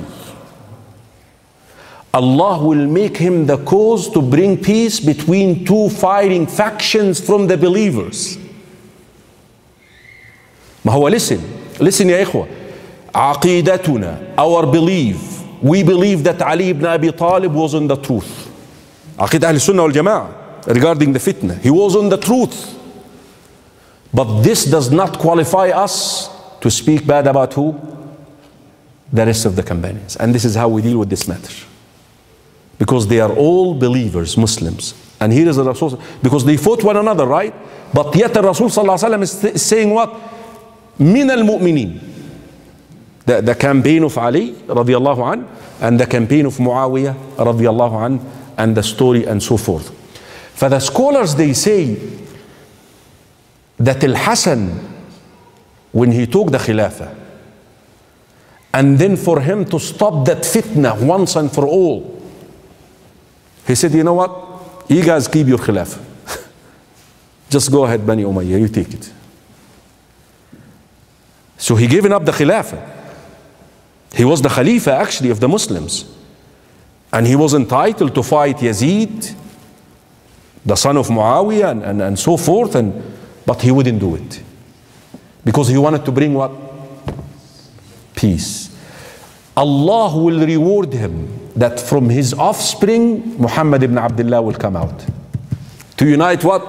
[SPEAKER 1] Allah will make him the cause to bring peace between two fighting factions from the believers. ما هو listen, listen يا إخوة. عقيدتنا, our belief, we believe that Ali ibn Abi Talib was on the truth. عقيدة أهل السنة والجماعة regarding the fitna. He was on the truth. But this does not qualify us to speak bad about who? The rest of the companions. And this is how we deal with this matter. Because they are all believers, Muslims. And here is the Rasul, because they fought one another, right? But yet the Rasul sallallahu alaihi wasallam is saying what? Min al-mu'minin. The, the campaign of Ali radiallahu an, and the campaign of Muawiyah radiallahu an, and the story and so forth. For the scholars, they say that Al-Hasan, when he took the Khilafah, and then for him to stop that fitna once and for all, he said, you know what? You guys keep your Khilafah. Just go ahead, Bani Umayyah, you take it. So he given up the Khilafah. He was the Khalifa actually of the Muslims. And he was entitled to fight Yazid, the son of Muawiyah, and, and, and so forth, and, but he wouldn't do it. Because he wanted to bring what? Peace. Allah will reward him that from his offspring, Muhammad ibn Abdullah will come out. To unite what?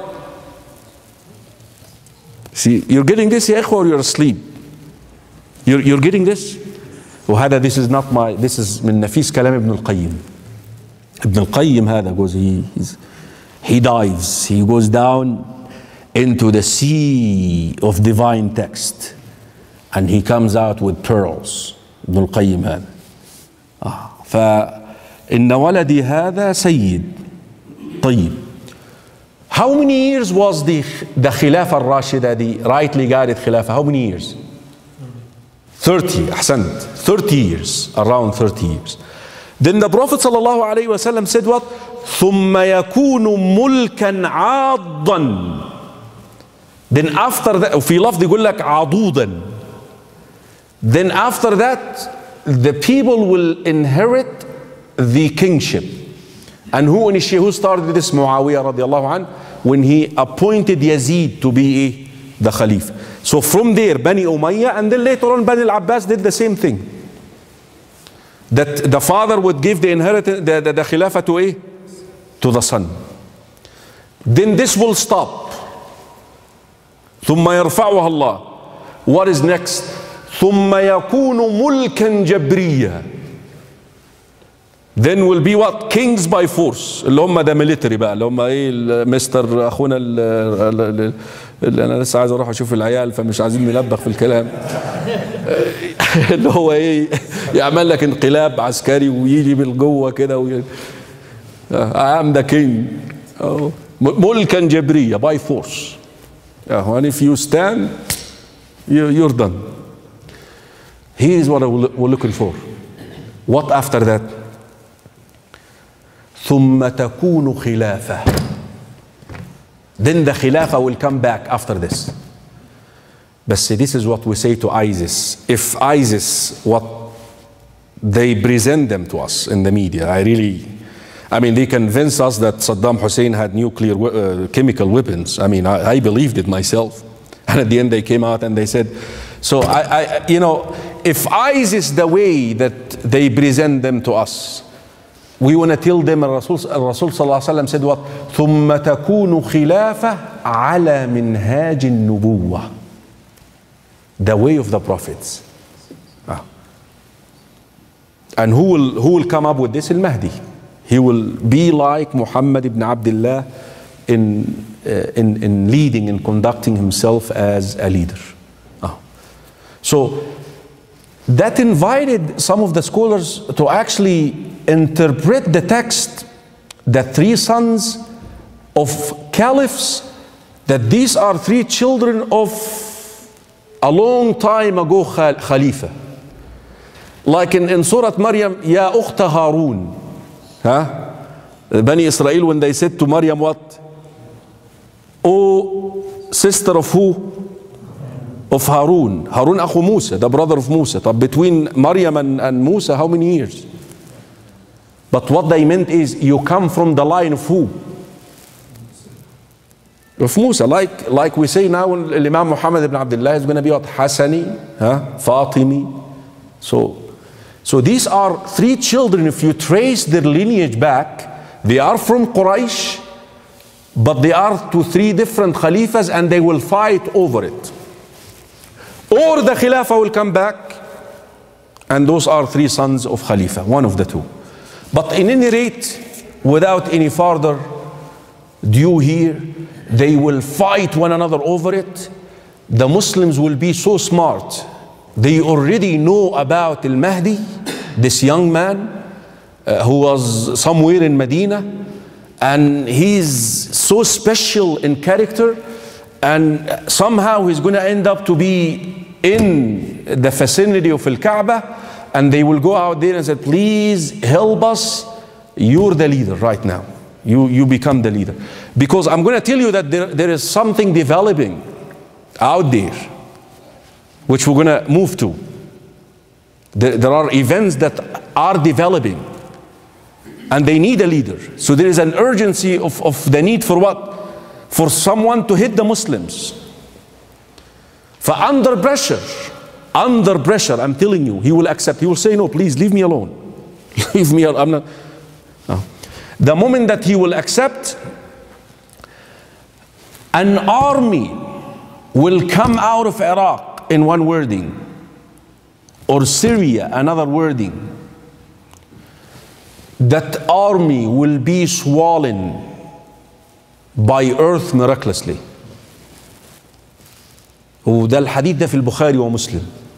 [SPEAKER 1] See, you're getting this, ya ikhwa, or you're asleep? You're, you're getting this? وهذا, this is not my, this is من نفيس كلام ابن القيم. Ibn al-Qayyim هذا goes, he, he's, he dives, he goes down into the sea of divine text, and he comes out with pearls. Ibn al-Qayyim هذا. آه. فإن ولدي هذا سيد. طيب. How many years was the, the Khilafah al-Rashida, the rightly guided Khilafah? How many years? thirty. أحسنت. thirty years. Around thirty years. Then the Prophet sallallahu alayhi wa sallam said what? ثم يكون ملكا عاضا. Then after that, وفي لفظ يقول لك عضوضا. Then after that, the people will inherit the kingship. And who initiated, who started this? Muawiyah radiallahu anh, when he appointed Yazid to be the Khalifa. So from there, Bani Umayyah, and then later on Bani al-Abbas did the same thing. That the father would give the inheritance, the, the, the Khilafah to a, to the son. Then this will stop. ثم يرفعها الله. What is next? ثم يكون ملكا جبريا. Then will be what? Kings by force. اللي هم ده military بقى، اللي هم ايه مستر اخونا اللي انا لسه عايز اروح اشوف العيال فمش عايزين نلبخ في الكلام. اللي هو ايه يعمل لك انقلاب عسكري ويجي بالجوه كده وي... I am the king. ملكا جبريا by force. And if you stand, you're done. Here is what we're looking for. What after that? ثم تكون خلافة. Then the Khilafah will come back after this. But see, this is what we say to ISIS. If ISIS, what they present them to us in the media, I really, I mean, they convince us that Saddam Hussein had nuclear uh, chemical weapons. I mean, I, I believed it myself. And at the end they came out and they said, so I, I, you know, if ISIS the way that they present them to us, we want to tell them, Rasul Rasul sallallahu alaihi wasallam said what? ثم تكون خلافة على منهاج النبوة. The way of the prophets. Ah. And who will who will come up with this? Al-Mahdi. He will be like Muhammad ibn Abdullah in uh, in in leading and conducting himself as a leader. Ah. So that invited some of the scholars to actually interpret the text, the three sons of caliphs, that these are three children of a long time ago Khalifa. Like in, in Surah Maryam, Ya Ukhta Harun. Huh? Bani Israel, when they said to Maryam, what? Oh, sister of who? Of Harun. Harun Akhu Musa, the brother of Musa. But between Maryam and, and Musa, how many years? But what they meant is, you come from the line of who? Of Musa. Like, like we say now, Imam Muhammad ibn Abdullah is going to be what? Hassani, huh? Fatimi. So, so these are three children. If you trace their lineage back, they are from Quraysh, but they are to three different Khalifas, and they will fight over it. Or the Khilafah will come back, and those are three sons of Khalifa, one of the two. But in any rate, without any further ado here, they will fight one another over it. The Muslims will be so smart. They already know about Al-Mahdi, this young man uh, who was somewhere in Medina, and he's so special in character, and somehow he's going to end up to be in the vicinity of Al-Kaaba, and they will go out there and say, please help us, you're the leader right now. You, you become the leader. Because I'm going to tell you that there, there is something developing out there, which we're going to move to. There, there are events that are developing, and they need a leader. So there is an urgency of, of the need for what? For someone to hit the Muslims. For under pressure, under pressure, I'm telling you, he will accept. He will say, no, please leave me alone. Leave me alone. I'm not. No. The moment that he will accept, an army will come out of Iraq in one wording, or Syria, another wording. That army will be swollen by earth miraculously. وده الحديث ده في البخاري ومسلم.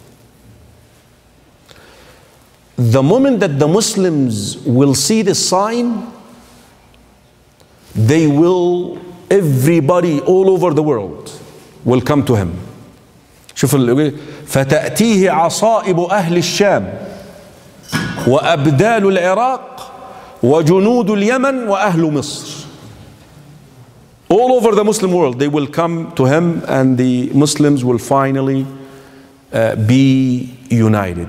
[SPEAKER 1] The moment that the Muslims will see the sign, they will, everybody all over the world will come to him. شوف فتأتيه عصائب أهل الشام وأبدال العراق وجنود اليمن وأهل مصر. All over the Muslim world, they will come to him, and the Muslims will finally uh, be united.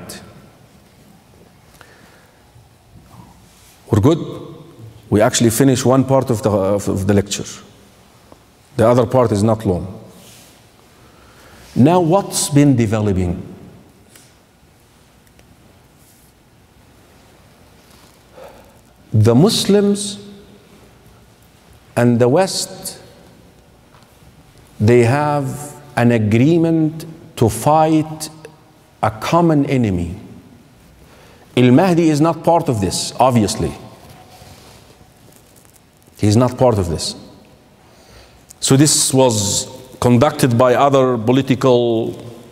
[SPEAKER 1] We're good? We actually finished one part of the, of the lecture. The other part is not long. Now, what's been developing? The Muslims and the West, they have an agreement to fight a common enemy. Al-Mahdi is not part of this, obviously. He's not part of this. So this was conducted by other political.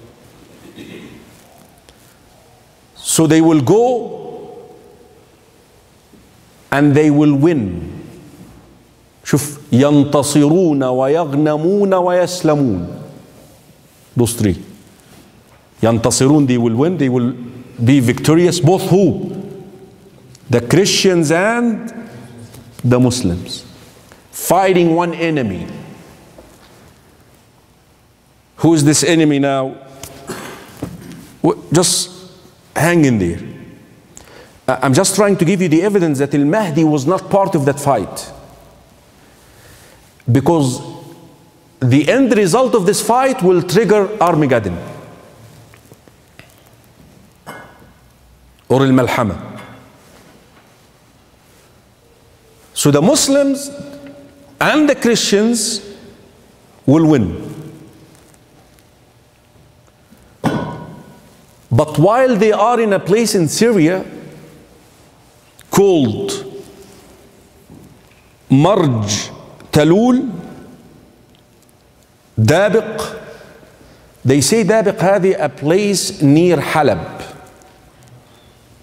[SPEAKER 1] So they will go and they will win. شوف ينتصرون ويغنمون ويسلمون. Those three. ينتصرون, they will win, they will be victorious. Both who? The Christians and the Muslims. Fighting one enemy. Who is this enemy now? Just hang in there. I'm just trying to give you the evidence that Al-Mahdi was not part of that fight. Because the end result of this fight will trigger Armageddon or Al-Malhama. So the Muslims and the Christians will win. But while they are in a place in Syria called Marj Talul, Dabiq, they say Dabiq هذه a place near Halab.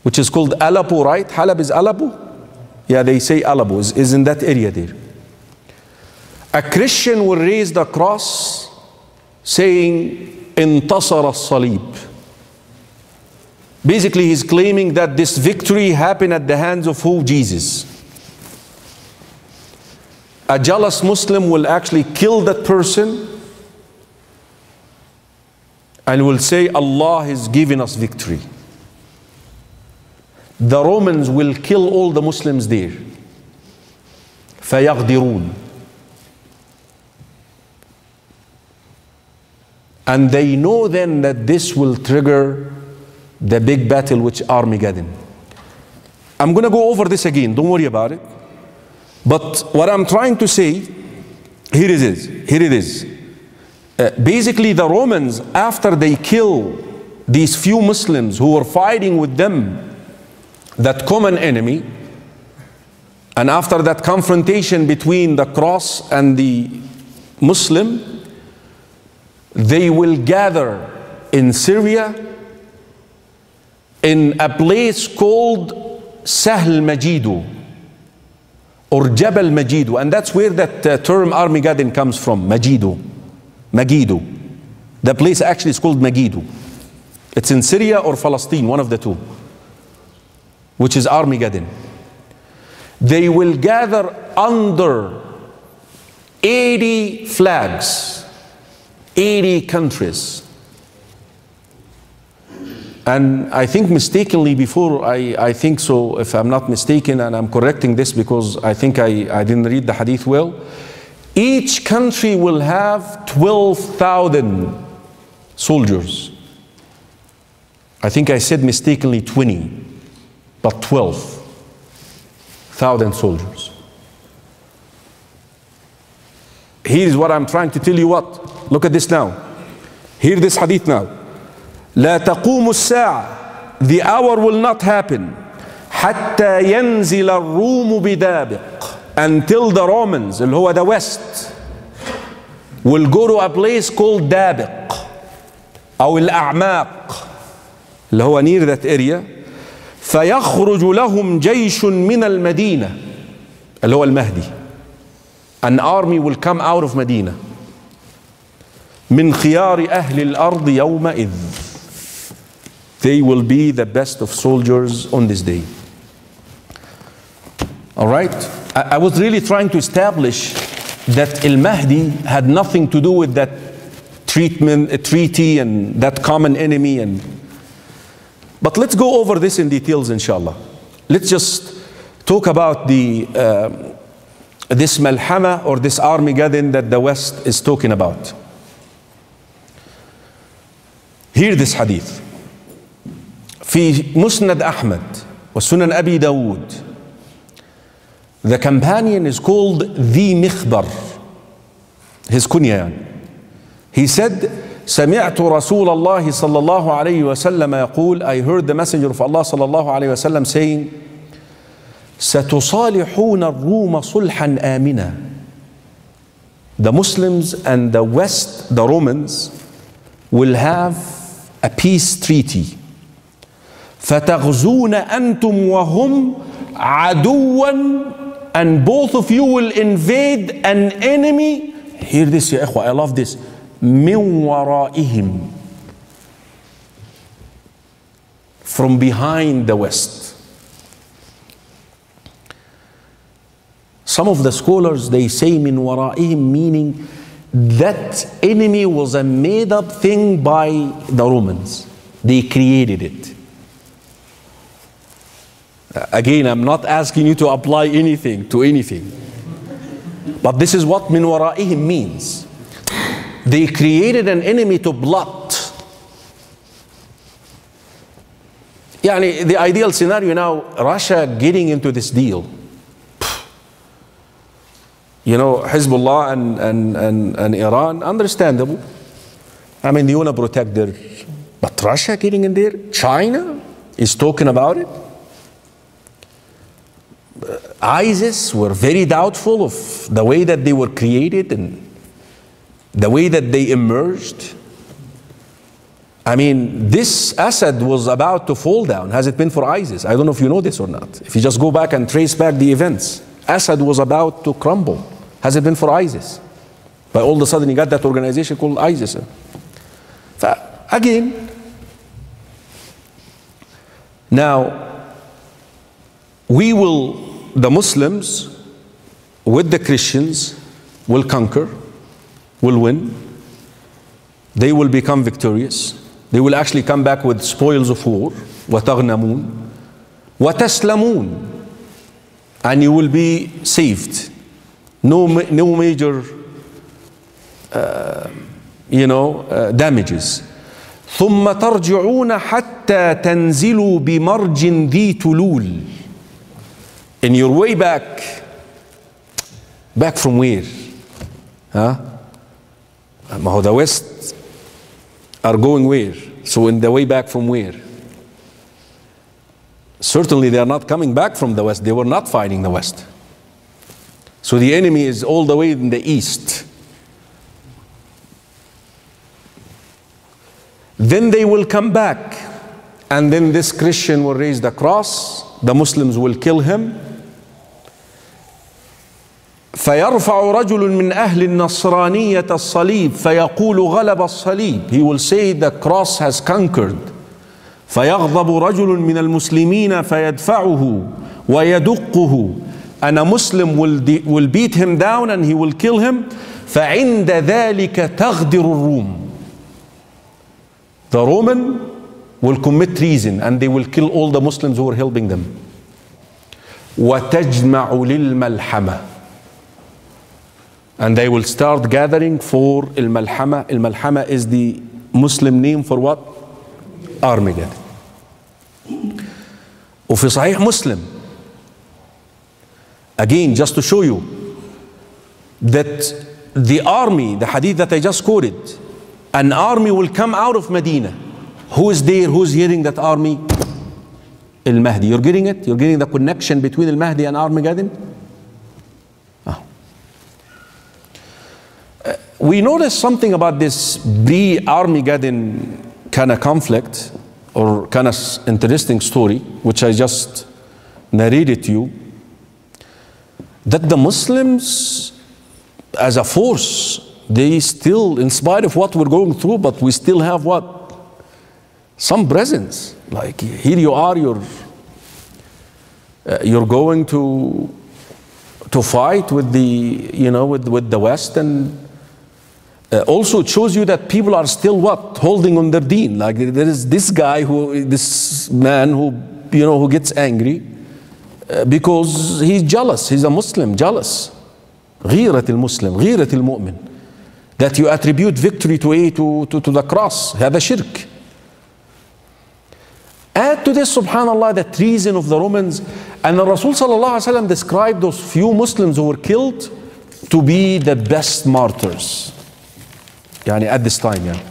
[SPEAKER 1] which is called Aleppo, right? Halab is Aleppo? Yeah, they say Aleppo is, is in that area there. A Christian will raise the cross saying, Intasara as-Salib. Basically, he's claiming that this victory happened at the hands of who? Jesus. A jealous Muslim will actually kill that person and will say, Allah has given us victory. The Romans will kill all the Muslims there. فَيَغْدِرُونَ. And they know then that this will trigger the big battle, which Armageddon. I'm going to go over this again, don't worry about it. But what I'm trying to say, here it is, here it is. Uh, basically the Romans, after they kill these few Muslims who were fighting with them, that common enemy, and after that confrontation between the cross and the Muslim, they will gather in Syria in a place called Sahl Majidu or Jabal Majidu, and that's where that uh, term Armageddon comes from. Majidu, Megiddo. The place actually is called Megiddo. It's in Syria or Palestine, one of the two, which is Armageddon. They will gather under eighty flags, eighty countries. And I think mistakenly before, I, I think so, if I'm not mistaken, and I'm correcting this because I think I, I didn't read the hadith well, each country will have twelve thousand soldiers. I think I said mistakenly twenty, but twelve thousand soldiers. Here is what I'm trying to tell you what. Look at this now. Hear this hadith now. لا تقوم الساعة. The hour will not happen حتى ينزل الروم بدابق, until the Romans, اللي هو the West, will go to a place called دابق أو الأعماق اللي هو near that area. فيخرج لهم جيش من المدينة اللي هو المهدي. An army will come out of Medina. من خيار أهل الأرض يومئذ. They will be the best of soldiers on this day. All right? I, I was really trying to establish that Al-Mahdi had nothing to do with that treatment, a treaty and that common enemy. And but let's go over this in details, inshallah. Let's just talk about the uh, this Malhama or this Armageddon that the West is talking about. Hear this hadith. في مسند أحمد وسنن أبي داود. The companion is called ذي مخبر. His kunya. He said, سمعت رسول الله صلى الله عليه وسلم يقول, I heard the messenger of Allah صلى الله عليه وسلم saying, ستصالحون الروم صلحا آمنا. The Muslims and the West, the Romans, will have a peace treaty. فتغزون أنتم وهم عدوا, and both of you will invade an enemy. Hear this يا إخوة, I love this. من ورائهم, from behind the West. Some of the scholars, they say من ورائهم, meaning that enemy was a made up thing by the Romans. They created it. Again, I'm not asking you to apply anything to anything. But this is what min wara'ihim means. They created an enemy to blot. Yani, the ideal scenario now, Russia getting into this deal. You know, Hezbollah and, and, and, and Iran, understandable. I mean, they want to protect their... But Russia getting in there? China is talking about it. ISIS were very doubtful of the way that they were created and the way that they emerged. I mean, this Assad was about to fall down, has it been for ISIS? I don't know if you know this or not. If you just go back and trace back the events, Assad was about to crumble. Has it been for ISIS? But all of a sudden you got that organization called ISIS. Again, now, we will, the Muslims with the Christians will conquer, will win. They will become victorious. They will actually come back with spoils of war. وَتَغْنَمُونَ وَتَسْلَمُونَ. And you will be saved. No, no major, uh, you know, uh, damages. ثُمَّ تَرْجِعُونَ حَتَّى تَنْزِلُوا بِمَرْجٍ ذِي تُلُولٍ. In your way back, back from where? Huh? The West are going where? So in the way back from where? Certainly they are not coming back from the West. They were not fighting the West. So the enemy is all the way in the East. Then they will come back, and then this Christian will raise the cross. The Muslims will kill him. فيرفع رجل من أهل النصرانية الصليب فيقول غلب الصليب. He will say the cross has conquered. فيغضب رجل من المسلمين فيدفعه ويدقه. And a Muslim will, will beat him down and he will kill him. فعند ذلك تغدر الروم. The Roman will commit treason and they will kill all the Muslims who are helping them. وتجمع للملحمة. And they will start gathering for Al-Malhama. Al-Malhama is the Muslim name for what? Armageddon. وفي صحيح Muslim, again, just to show you that the army, the hadith that I just quoted, an army will come out of Medina. Who is there? Who's hearing that army? Al-Mahdi. You're getting it? You're getting the connection between Al-Mahdi and Armageddon? Oh. Uh, we noticed something about this pre-Armageddon kind of conflict, or kind of interesting story, which I just narrated to you, that the Muslims, as a force, they still, in spite of what we're going through, but we still have what? Some presence. Like, here you are, you're, uh, you're going to, to fight with the, you know, with, with the West, and uh, also it shows you that people are still what? Holding on their deen. Like, there is this guy, who, this man who, you know, who gets angry uh, because he's jealous. He's a Muslim, jealous. غيرة المسلم, غيرة المؤمن. That you attribute victory to a to, to, to the cross. هذا شرك. Add to this, subhanallah, the treason of the Romans. And the Rasul sallallahu alaihi wasallam described those few Muslims who were killed to be the best martyrs. Yani at this time, yeah.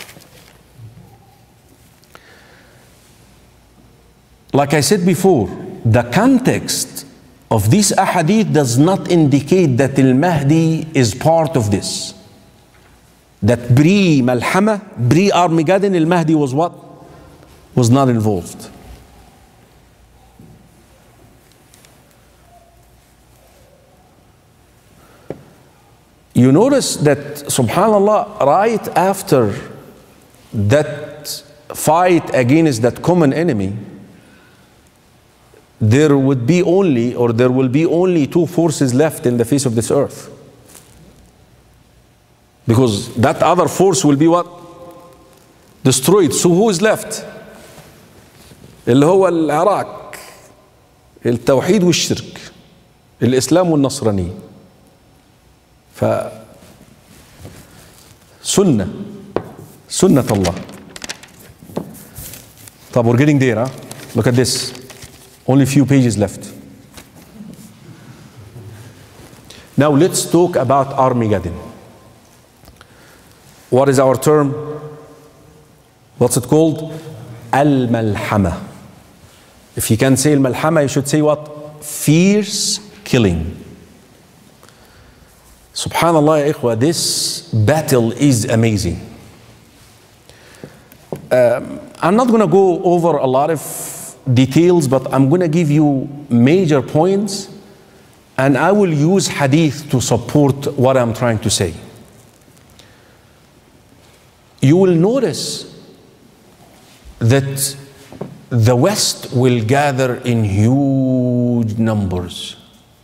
[SPEAKER 1] Like I said before, the context of this ahadith does not indicate that Al-Mahdi is part of this. That pre-Malhama, pre-Armageddon, Al-Mahdi was what? Was not involved. You notice that, subhanallah, right after that fight against that common enemy, there would be only, or there will be only two forces left in the face of this earth. Because that other force will be what? Destroyed. So who is left? اللي هو العراق, التوحيد والشرك, الإسلام والنصرانية. ف سنة سنة الله. طب we're getting there, huh? Look at this. Only a few pages left. Now let's talk about Armageddon. What is our term? What's it called? Al-Malhama. If you can say Al-Malhama, you should say what? Fierce killing. Subhanallah, ya ikhwa, this battle is amazing. um, I'm not going to go over a lot of details, but I'm going to give you major points, and I will use hadith to support what I'm trying to say. You will notice that the West will gather in huge numbers.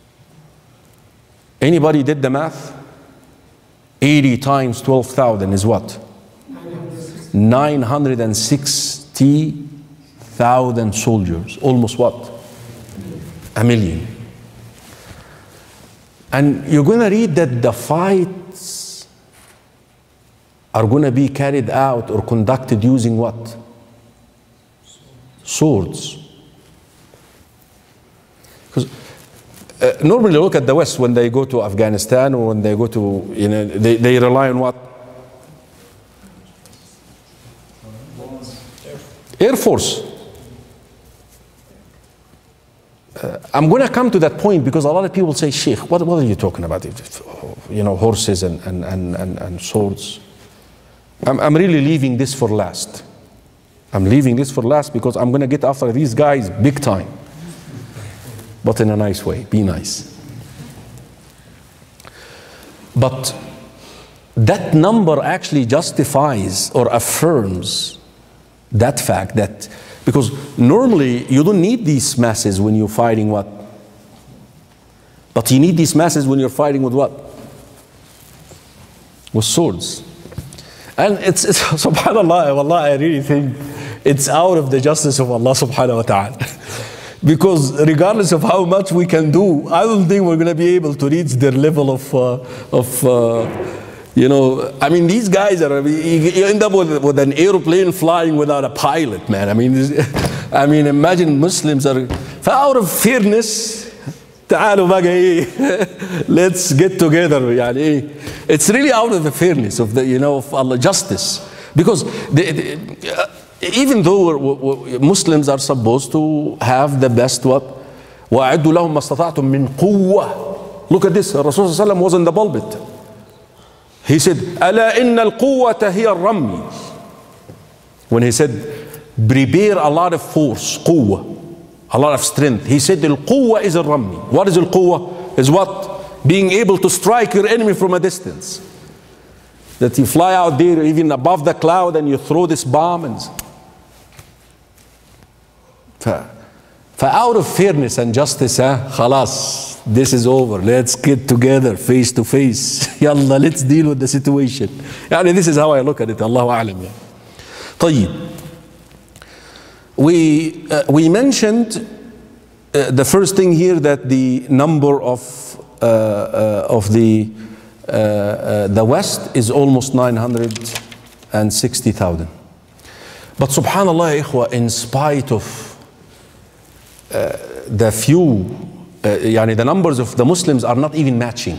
[SPEAKER 1] Anybody did the math? eighty times twelve thousand is what? nine hundred sixty thousand soldiers. Almost what? A million. And you're going to read that the fights are going to be carried out or conducted using what? Swords. Because uh, normally look at the West when they go to Afghanistan or when they go to, you know, they, they rely on what? Air Force. Uh, I'm going to come to that point because a lot of people say, Sheikh, what, what are you talking about? You know, horses and, and, and, and, and swords. I'm, I'm really leaving this for last. I'm leaving this for last because I'm going to get after these guys big time. But in a nice way. Be nice. But that number actually justifies or affirms that fact that, because normally you don't need these masses when you're fighting what? But you need these masses when you're fighting with what? With swords. And it's, it's subhanAllah, wallah, I really think it's out of the justice of Allah subhanahu wa ta'ala. Because regardless of how much we can do, I don't think we're going to be able to reach their level of, uh, of uh, you know, I mean, these guys are, you end up with, with an airplane flying without a pilot, man. I mean, I mean, imagine Muslims are, out of fairness, تعالوا بقى ايه, let's get together. يعني, it's really out of the fairness of the, you know, of Allah, justice. Because the, the, uh, even though we're, we're, Muslims are supposed to have the best what? وَأَعِدُّوا لَهُمْ مَا اسْتَطَعْتُم مِّن قُوَّةٍ. Look at this, Rasul sallallahu alaihi wasallam was in the pulpit. He said, أَلَا إِنَّ الْقُوَّةَ هِيَ الرَّمِّ. When he said, prepare a lot of force, قوة, a lot of strength. He said, الْقُوَّة is الرَّمِّ. What is الْقُوَّة? Is what? Being able to strike your enemy from a distance. That you fly out there even above the cloud and you throw this bomb. And for, for out of fairness and justice, huh? Khalas. This is over. Let's get together face to face. Yalla, let's deal with the situation. Yani, this is how I look at it. Allahu a'lam. طيب. We, uh, we mentioned uh, the first thing here that the number of, uh, uh, of the, uh, uh, the West is almost nine hundred sixty thousand. But subhanallah, ikhwa, in spite of uh, the few Uh, yani the numbers of the Muslims are not even matching.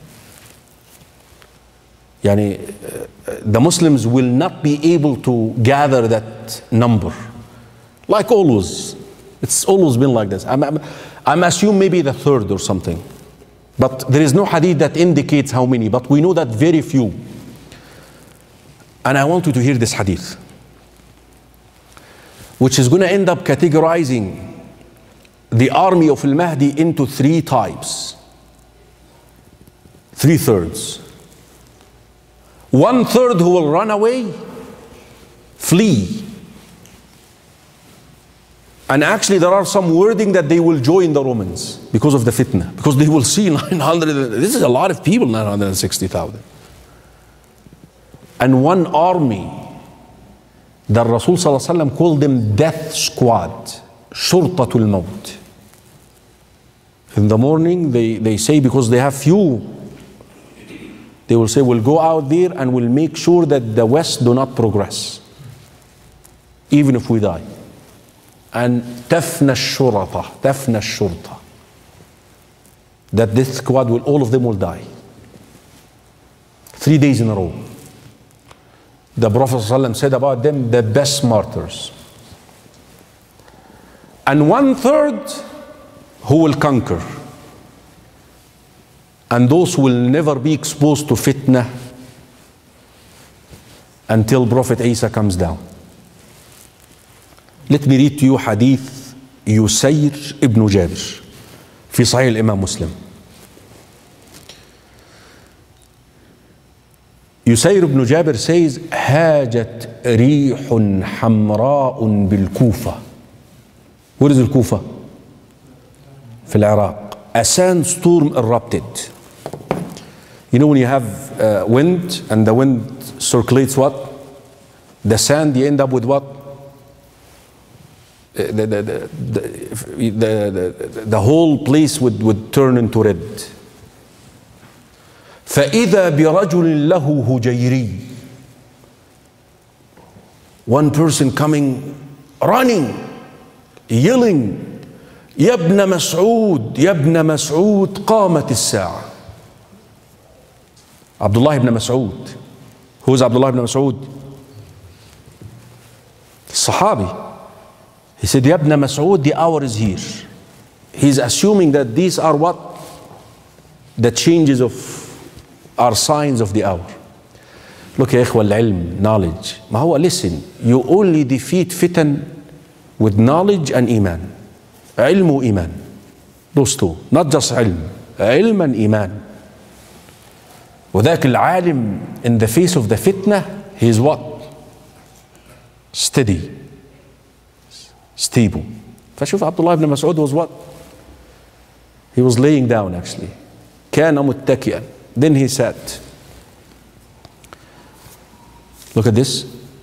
[SPEAKER 1] Yani, uh, the Muslims will not be able to gather that number. Like always. It's always been like this. I'm, I'm, I'm assuming maybe the third or something. But there is no hadith that indicates how many. But we know that very few. And I want you to hear this hadith, which is going to end up categorizing the army of Al-Mahdi into three types. Three thirds. One third who will run away, flee. And actually there are some wording that they will join the Romans because of the fitna. Because they will see nine hundred, this is a lot of people, nine hundred sixty thousand. And one army that Rasul sallallahu alaihi wasallam called them death squad. Shurtatul Maut. In the morning, they, they say, because they have few, they will say, we'll go out there and we'll make sure that the West do not progress, even if we die. And tafna shurata, tafna shurta. That this squad will, all of them will die. Three days in a row. The Prophet ﷺ said about them, the best martyrs. And one third who will conquer. And those will never be exposed to fitna until Prophet Isa comes down. Let me read to you حديث يسير ابن جابر في صحيح الإمام مسلم. يسير ابن جابر says هاجت ريح حمراء بالكوفة. Where is الكوفة? في العراق. A sandstorm erupted. You know when you have uh, wind and the wind circulates what? The sand, you end up with what? The, the, the, the, the, the whole place would, would turn into red. فإذا برجل له هجيري. One person coming, running, yelling, يا ابن مسعود يا ابن مسعود قامت الساعة. Abdullah ibn Mas'ud. Who is Abdullah ibn Mas'ud? Sahabi. He said, يا ابن مسعود, the hour is here. He's assuming that these are what? The changes of are signs of the hour. Look يا إخوة العلم, knowledge. ما هو listen, you only defeat fitan with knowledge and iman. علم و iman. Those two. Not just علم. علم and iman. وذاك العالم in the face of the fitna, he is what? Steady. Stable. فشوف عبد الله بن مسعود was what? He was laying down actually. كان متكئا. Then he sat. Look at this.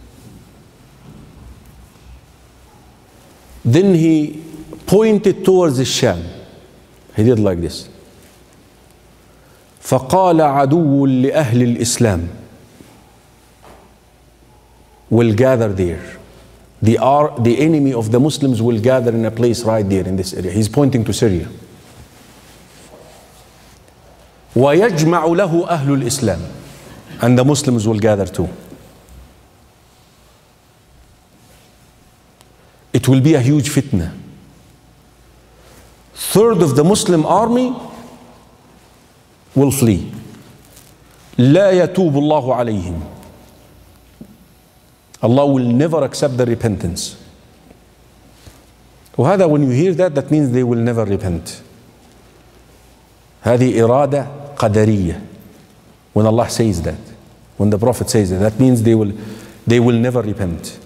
[SPEAKER 1] Then he pointed towards the Sham. He did like this. فقال عدو لأهل الإسلام will gather there. The, are, the enemy of the Muslims will gather in a place right there in this area. He's pointing to Syria. ويجمع له أهل الإسلام. And the Muslims will gather too. It will be a huge fitna. Third of the Muslim army will flee. لا يتوب الله عليهم. Allah will never accept the repentance. وهذا when you hear that, that means they will never repent. هذه إرادة قدرية. When Allah says that, when the Prophet says that, that means they will, they will never repent.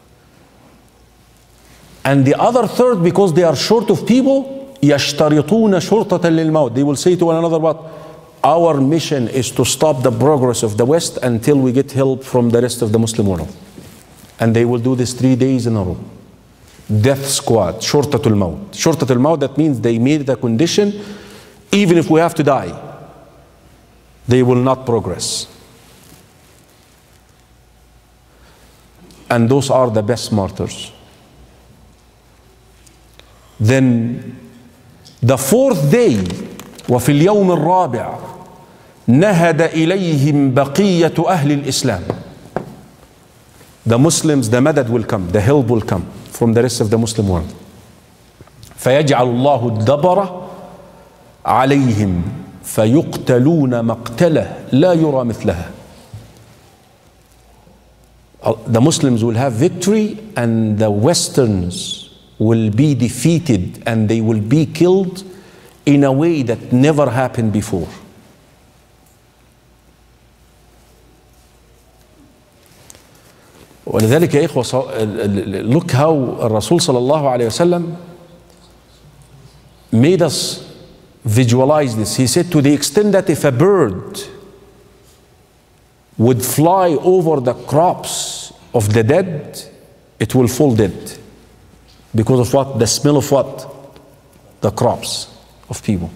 [SPEAKER 1] And the other third, because they are short of people, يشترطون شرطة للموت. They will say to one another, what? Our mission is to stop the progress of the West until we get help from the rest of the Muslim world. And they will do this three days in a row. Death squad, shurtatul maut. Shurtatul maut, that means they made the condition, even if we have to die, they will not progress. And those are the best martyrs. Then the fourth day, وفي اليوم الرابع نهد إليهم بقية أهل الإسلام. The Muslims, the madad will come, the help will come from the rest of the Muslim world. فيجعل الله الدبر عليهم فيقتلون مقتله لا يرى مثلها. The Muslims will have victory and the Westerns will be defeated and they will be killed in a way that never happened before. ولذلك يا إخوة, look how الرسول صلى الله عليه وسلم made us visualize this. He said, to the extent that if a bird would fly over the crops of the dead, it will fall dead. Because of what? The smell of what? The crops of people.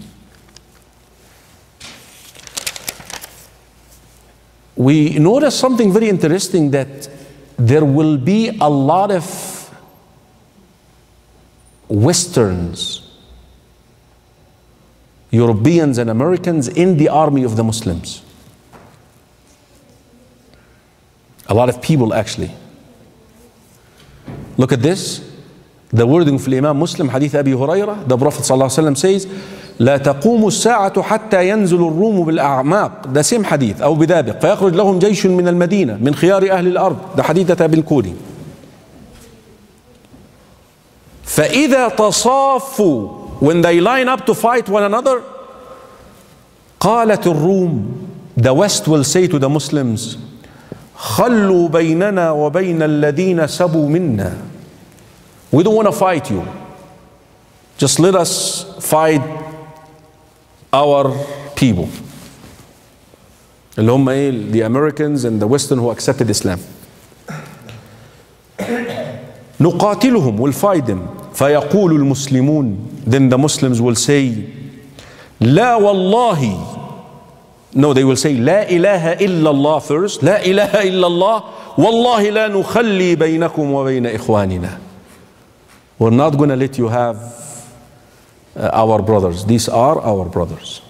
[SPEAKER 1] We notice something very interesting, that there will be a lot of Westerns, Europeans and Americans in the army of the Muslims. A lot of people actually. Look at this. The wording of Imam Muslim, Hadith Abi Hurairah, the Prophet ﷺ says, لا تقوم الساعة حتى ينزل الروم بالأعماق. The same hadith, أو بذابق فيخرج لهم جيش من المدينة من خيار أهل الأرض. The hadith that I've been quoting. فإذا تصافوا, when they line up to fight one another, قالت الروم, the West will say to the Muslims, خلوا بيننا وبين الذين سبوا منا. We don't want to fight you. Just let us fight our people. اللي هم ايه, the Americans and the Western who accepted Islam. نقاتلهم, will fight them. فيقول المسلمون, then the Muslims will say, لا والله, no, they will say لا إله إلا الله first, لا إله إلا الله, والله لا نخلي بينكم وبين إخواننا. We're not going to let you have uh, our brothers. These are our brothers.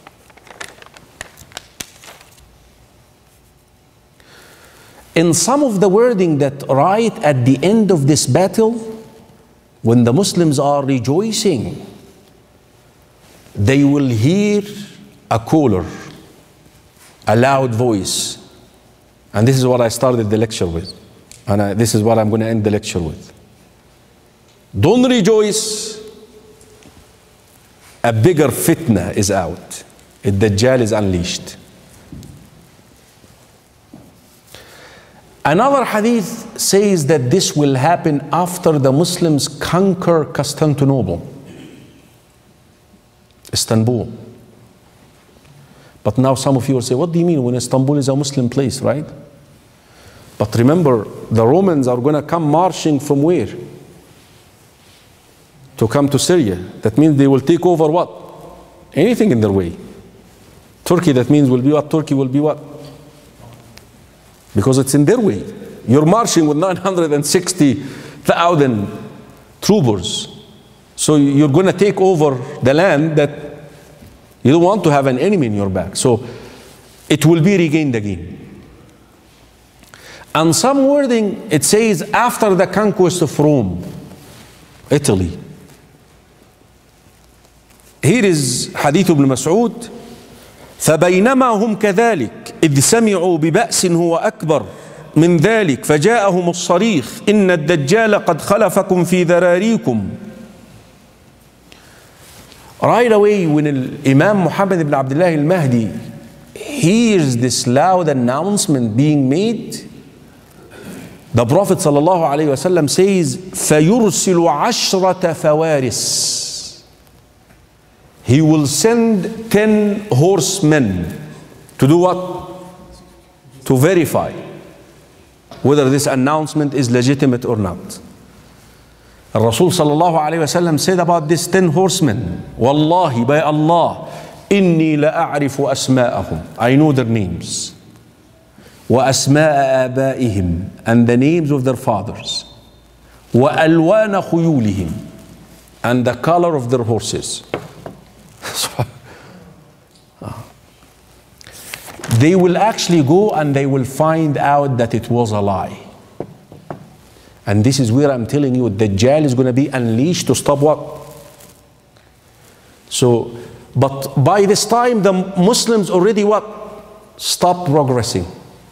[SPEAKER 1] In some of the wording that right at the end of this battle, when the Muslims are rejoicing, they will hear a caller, a loud voice. And this is what I started the lecture with. And I, this is what I'm going to end the lecture with. Don't rejoice. A bigger fitna is out. Ad-Dajjal is unleashed. Another hadith says that this will happen after the Muslims conquer Constantinople, Istanbul. But now some of you will say, what do you mean when Istanbul is a Muslim place, right? But remember, the Romans are going to come marching from where? To come to Syria. That means they will take over what? Anything in their way. Turkey, that means will be what? Turkey will be what? Because it's in their way. You're marching with nine hundred sixty thousand troopers. So you're going to take over the land that you don't want to have an enemy in your back. So it will be regained again. And some wording, it says after the conquest of Rome, Italy. Here is Hadith ibn Mas'ud. فبينما هم كذلك إذ سمعوا ببأس هو أكبر من ذلك فجاءهم الصريخ إن الدجال قد خلفكم في ذراريكم. Right away when Imam Muhammad ibn Abdullah al-Mahdi hears this loud announcement being made, the Prophet sallallahu alayhi wa sallam says فيرسل عشرة فوارس. He will send ten horsemen to do what? To verify whether this announcement is legitimate or not. Rasul sallallahu alayhi wa sallam said about these ten horsemen, Wallahi, by Allah, inni la a'rifu asma'ahum. I know their names. Wa asma'a abaihim, and the names of their fathers. Wa alwana khuyulihim, and the color of their horses. They will actually go and they will find out that it was a lie. And this is where I'm telling you, the Dajjal is going to be unleashed to stop what? So, but by this time, the Muslims already what? Stopped progressing.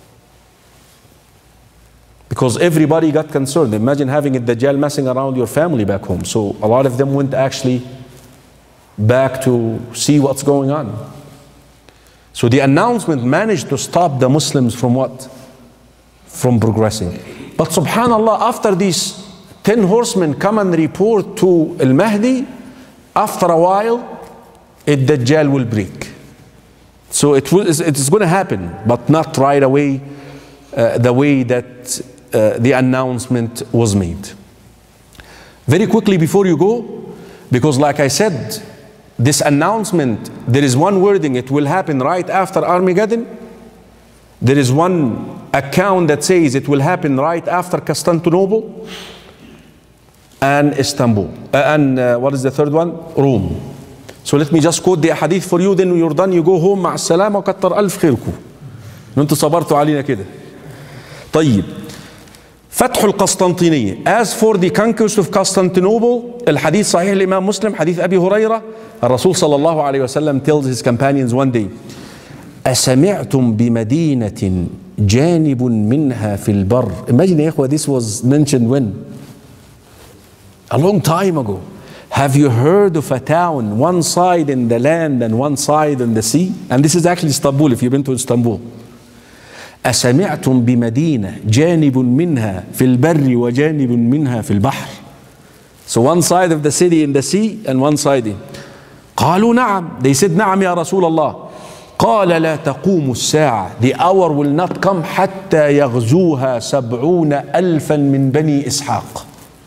[SPEAKER 1] Because everybody got concerned. Imagine having a Dajjal messing around your family back home. So a lot of them went actually back to see what's going on. So the announcement managed to stop the Muslims from what? From progressing. But subhanallah, after these ten horsemen come and report to Al-Mahdi, after a while, Ad-Dajjal will break. So it will, it is going to happen, but not right away, uh, the way that uh, the announcement was made. Very quickly before you go, because like I said, this announcement, there is one wording, it will happen right after Armageddon. There is one account that says it will happen right after Constantinople and Istanbul. Uh, and uh, what is the third one? Rome. So let me just quote the hadith for you, then when you're done, you go home. مع السلامة وكتر ألف خيركم. أنتوا صبرتوا علينا كده. طيب. فتح القسطنطينية. As for the conquest of Constantinople, الحديث صحيح الإمام مسلم, حديث أبي هريرة. الرسول صلى الله عليه وسلم tells his companions one day, أسمعتم بمدينة جانب منها في البر. Imagine يا إخوة, this was mentioned when? a long time ago. Have you heard of a town, one side in the land and one side in the sea? And this is actually Istanbul, if you've been to Istanbul. أسمعتم بمدينة جانب منها في البر وجانب منها في البحر. So one side of the city in the sea and one side in. قالوا نعم. They said نعم يا رسول الله. قال لا تقوم الساعة. The hour will not come حتى يغزوها سبعون ألفا من بني إسحاق.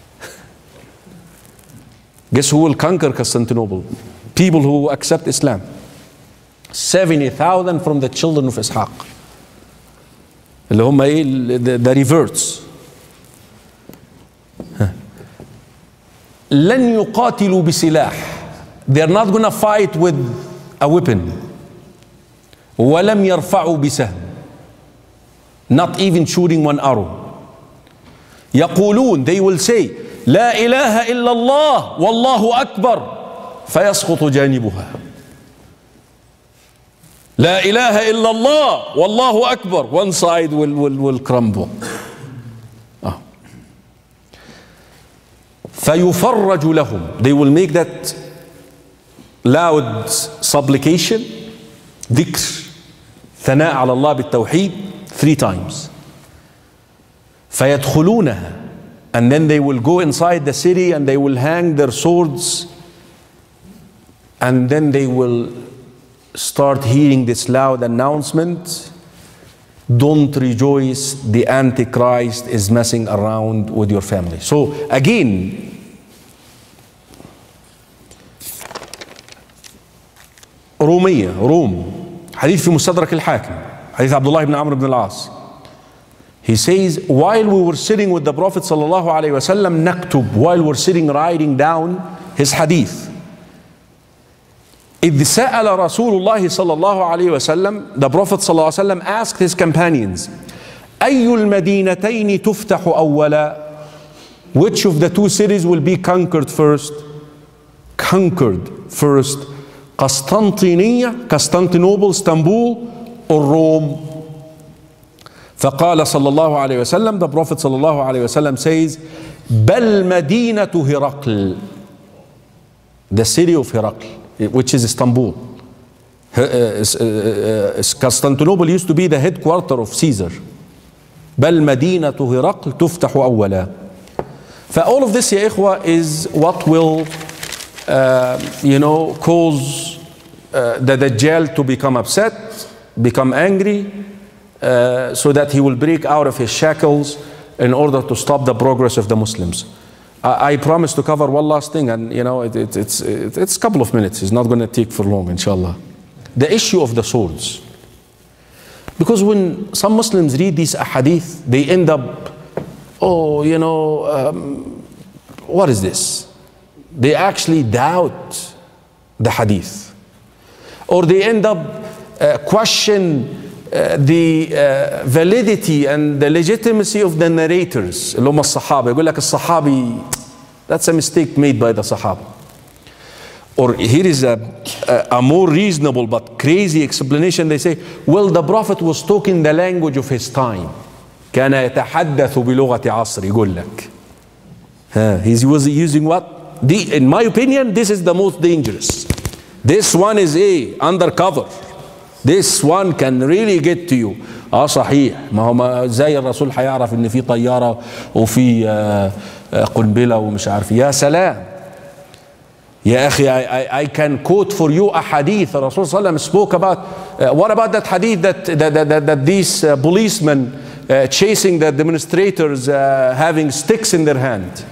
[SPEAKER 1] Guess who will conquer Constantinople? People who accept Islam. seventy thousand from the children of Ishaq. اللي هم ايه the, the reverts. لن يقاتلوا بسلاح. They are not going to fight with a weapon. ولم يرفعوا بسهم. Not even shooting one arrow. يقولون, they will say, لا إله إلا الله والله أكبر فيسقط جانبها. لا إله إلا الله والله أكبر. One side will, will, will crumble. Oh. فيفرج لهم. They will make that loud supplication, ذكر, ثناء على الله بالتوحيد three times. فيدخلونها. And then they will go inside the city and they will hang their swords. And then they will start hearing this loud announcement. Don't rejoice, the Antichrist is messing around with your family. So again, رومية روم حديث في مستدرك الحاكم حديث عبد الله بن عمرو بن العاص. He says, while we were sitting with the Prophet sallallahu alaihi wasallam, naktub, while we're sitting writing down his hadith. إذ سأل رسول الله صلى الله عليه وسلم, the Prophet صلى الله عليه وسلم asked his companions, أي المدينتين تفتح أولا? Which of the two cities will be conquered first? Conquered first. قسطنطينية, Constantinople, Istanbul, or Rome? فقال صلى الله عليه وسلم, the Prophet صلى الله عليه وسلم says, بل مدينة هرقل, the city of Herakl, which is Istanbul. Constantinople used to be the headquarter of Caesar. بل مدينة هرقل تفتح أولا. فall of this يا إخوة is what will uh, you know cause uh, the Dajjal to become upset, become angry, uh, so that he will break out of his shackles in order to stop the progress of the Muslims. I, I promise to cover one last thing, and you know it, it, it's it, it's a couple of minutes. It's not going to take for long, inshallah. The issue of the swords. Because when some Muslims read these ahadith, they end up, oh, you know, um, what is this? They actually doubt the hadith. Or they end up uh, question uh, the uh, validity and the legitimacy of the narrators. اللي هم الصحابة. يقول لك الصحابي, that's a mistake made by the Sahaba. Or here is a, a, a more reasonable but crazy explanation. They say, well, the Prophet was talking the language of his time. كان يتحدث بلغة عصر. يقول لك. Uh, he was using what? The, in my opinion, this is the most dangerous. This one is a undercover. This one can really get to you. اه صحيح. ما هو ما زي الرسول هيعرف ان في طيارة وفي قنبلة ومش عارف. يا سلام. يا أخي, I, I, I can quote for you a hadith. The Rasul Sallallahu Alaihi Wasallam spoke about, uh, what about that hadith that, that, that, that these uh, policemen uh, chasing the demonstrators uh, having sticks in their hand?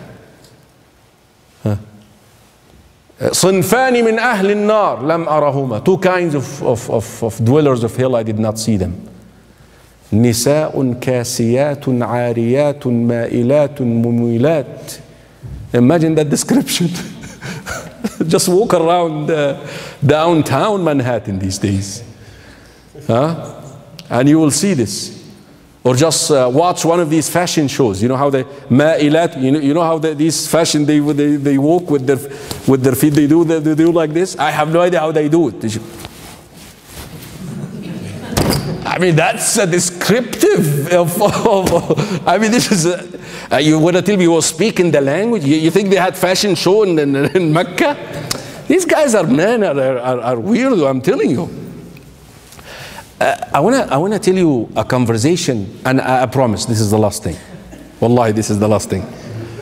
[SPEAKER 1] صنفان من أهل النار لم أرهما. Two kinds of, of, of, of dwellers of hell, I did not see them. نساء كاسيات عاريات مائلات مميلات. Imagine that description. Just walk around uh, downtown Manhattan these days, huh? And you will see this. Or just uh, watch one of these fashion shows. You know how they ma'ilat. You know, you know how they, these fashion they, they they walk with their with their feet. They do they, they do like this. I have no idea how they do it. I mean, that's a descriptive of, of I mean, this is, a, uh, you want to tell me he was speaking the language? You, you think they had fashion show in, in, in Mecca? These guys are, man, are, are, are weird, I'm telling you. Uh, I want to I want to tell you a conversation, and I, I promise this is the last thing. Wallahi, this is the last thing.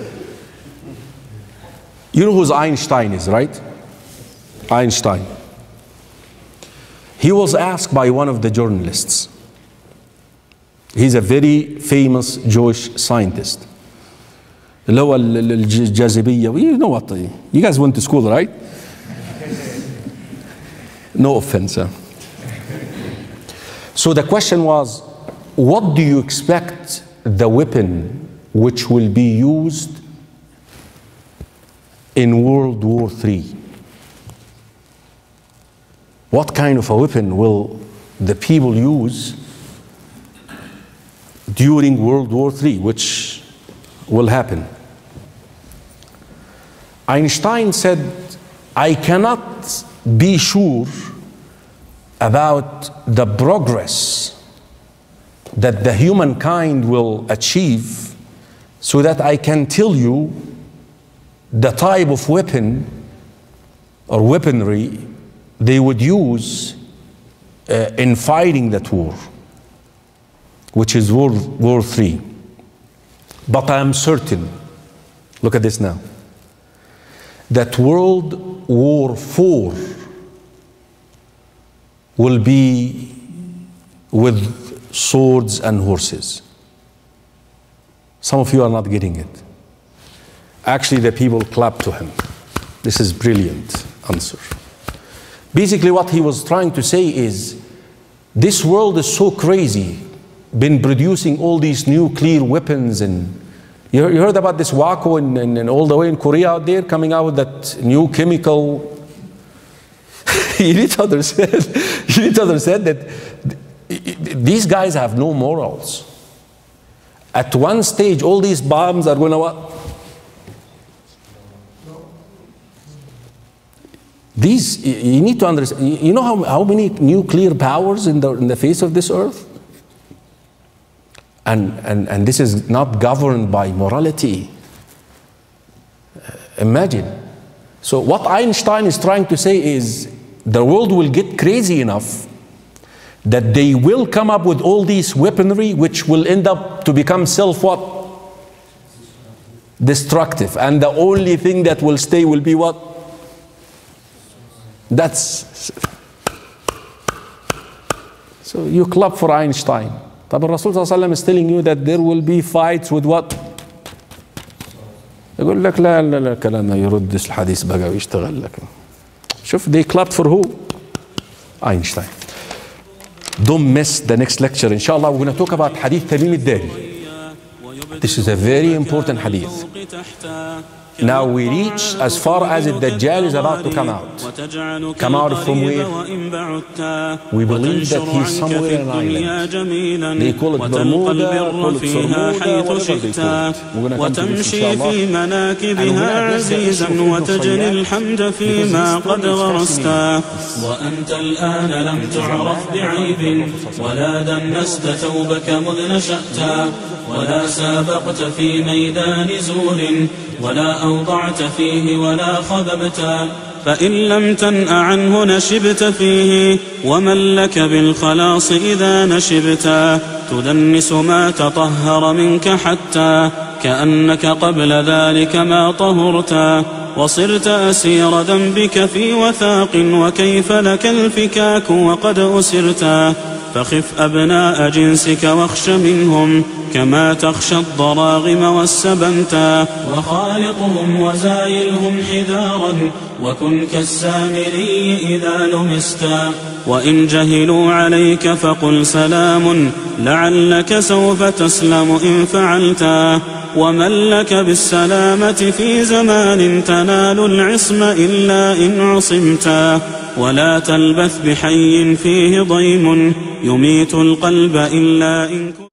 [SPEAKER 1] You know who Einstein is, right? Einstein. He was asked by one of the journalists. He's a very famous Jewish scientist. اللي هو الجاذبية. You know what? You guys went to school, right? No offense. Huh? So the question was, what do you expect the weapon which will be used in World War Three? What kind of a weapon will the people use during World War Three, which will happen? Einstein said, I cannot be sure about the progress that the humankind will achieve so that I can tell you the type of weapon or weaponry they would use uh, in fighting that war, which is World War Three. But I am certain, look at this now, that World War Four will be with swords and horses. Some of you are not getting it. Actually, the people clapped to him. This is brilliant answer. Basically, what he was trying to say is, this world is so crazy, been producing all these nuclear weapons, and you heard about this Waco and, and, and all the way in Korea out there coming out with that new chemical. You need to understand, you need to understand that these guys have no morals. At one stage, all these bombs are going to what? These, you need to understand, you know how, how many nuclear powers in the, in the face of this earth? And, and, and this is not governed by morality. Uh, imagine. So what Einstein is trying to say is, the world will get crazy enough that they will come up with all these weaponry which will end up to become self what? Destructive. And the only thing that will stay will be what? That's, so you clap for Einstein. But Rasul sallallahu alaihi wasallam is telling you that there will be fights with what? يقول لك لا لا لا كلام يرد الحديث بقى ويشتغل لك. شوف, they clapped for who? Einstein. Don't miss the next lecture. Inshallah, we're going to talk about Hadith Tamim al-Dari. This is a very important hadith. Now we reach as far as the Dajjal is about to come out. Come out from where? We believe that he's somewhere in an island. They call it Bermuda, call it Bermuda, whatever they call it. We're going to come to this, inshallah.
[SPEAKER 2] بها عزيزا وتجني الحمد فيما قد غرستا وأنت الآن لم تعرف بعيب ولا دنست ثوبك مذ نشأتا ولا سابقت في ميدان زور ولا أوضعت فيه ولا خببتا فإن لم تنأ عنه نشبت فيه ومن لك بالخلاص إذا نشبتا تدنس ما تطهر منك حتى كأنك قبل ذلك ما طهرتا وصرت أسير ذنبك في وثاق وكيف لك الفكاك وقد أسرتا فخف أبناء جنسك واخش منهم كما تخشى الضراغم والسبنتا وخالطهم وزايلهم حذارا وكن كالسامري إذا لمستا وإن جهلوا عليك فقل سلام لعلك سوف تسلم إن فعلتا ومن لك بالسلامة في زمان تنال العصم إلا إن عصمتا ولا تلبث بحي فيه ضيم يميت القلب إلا إن كنت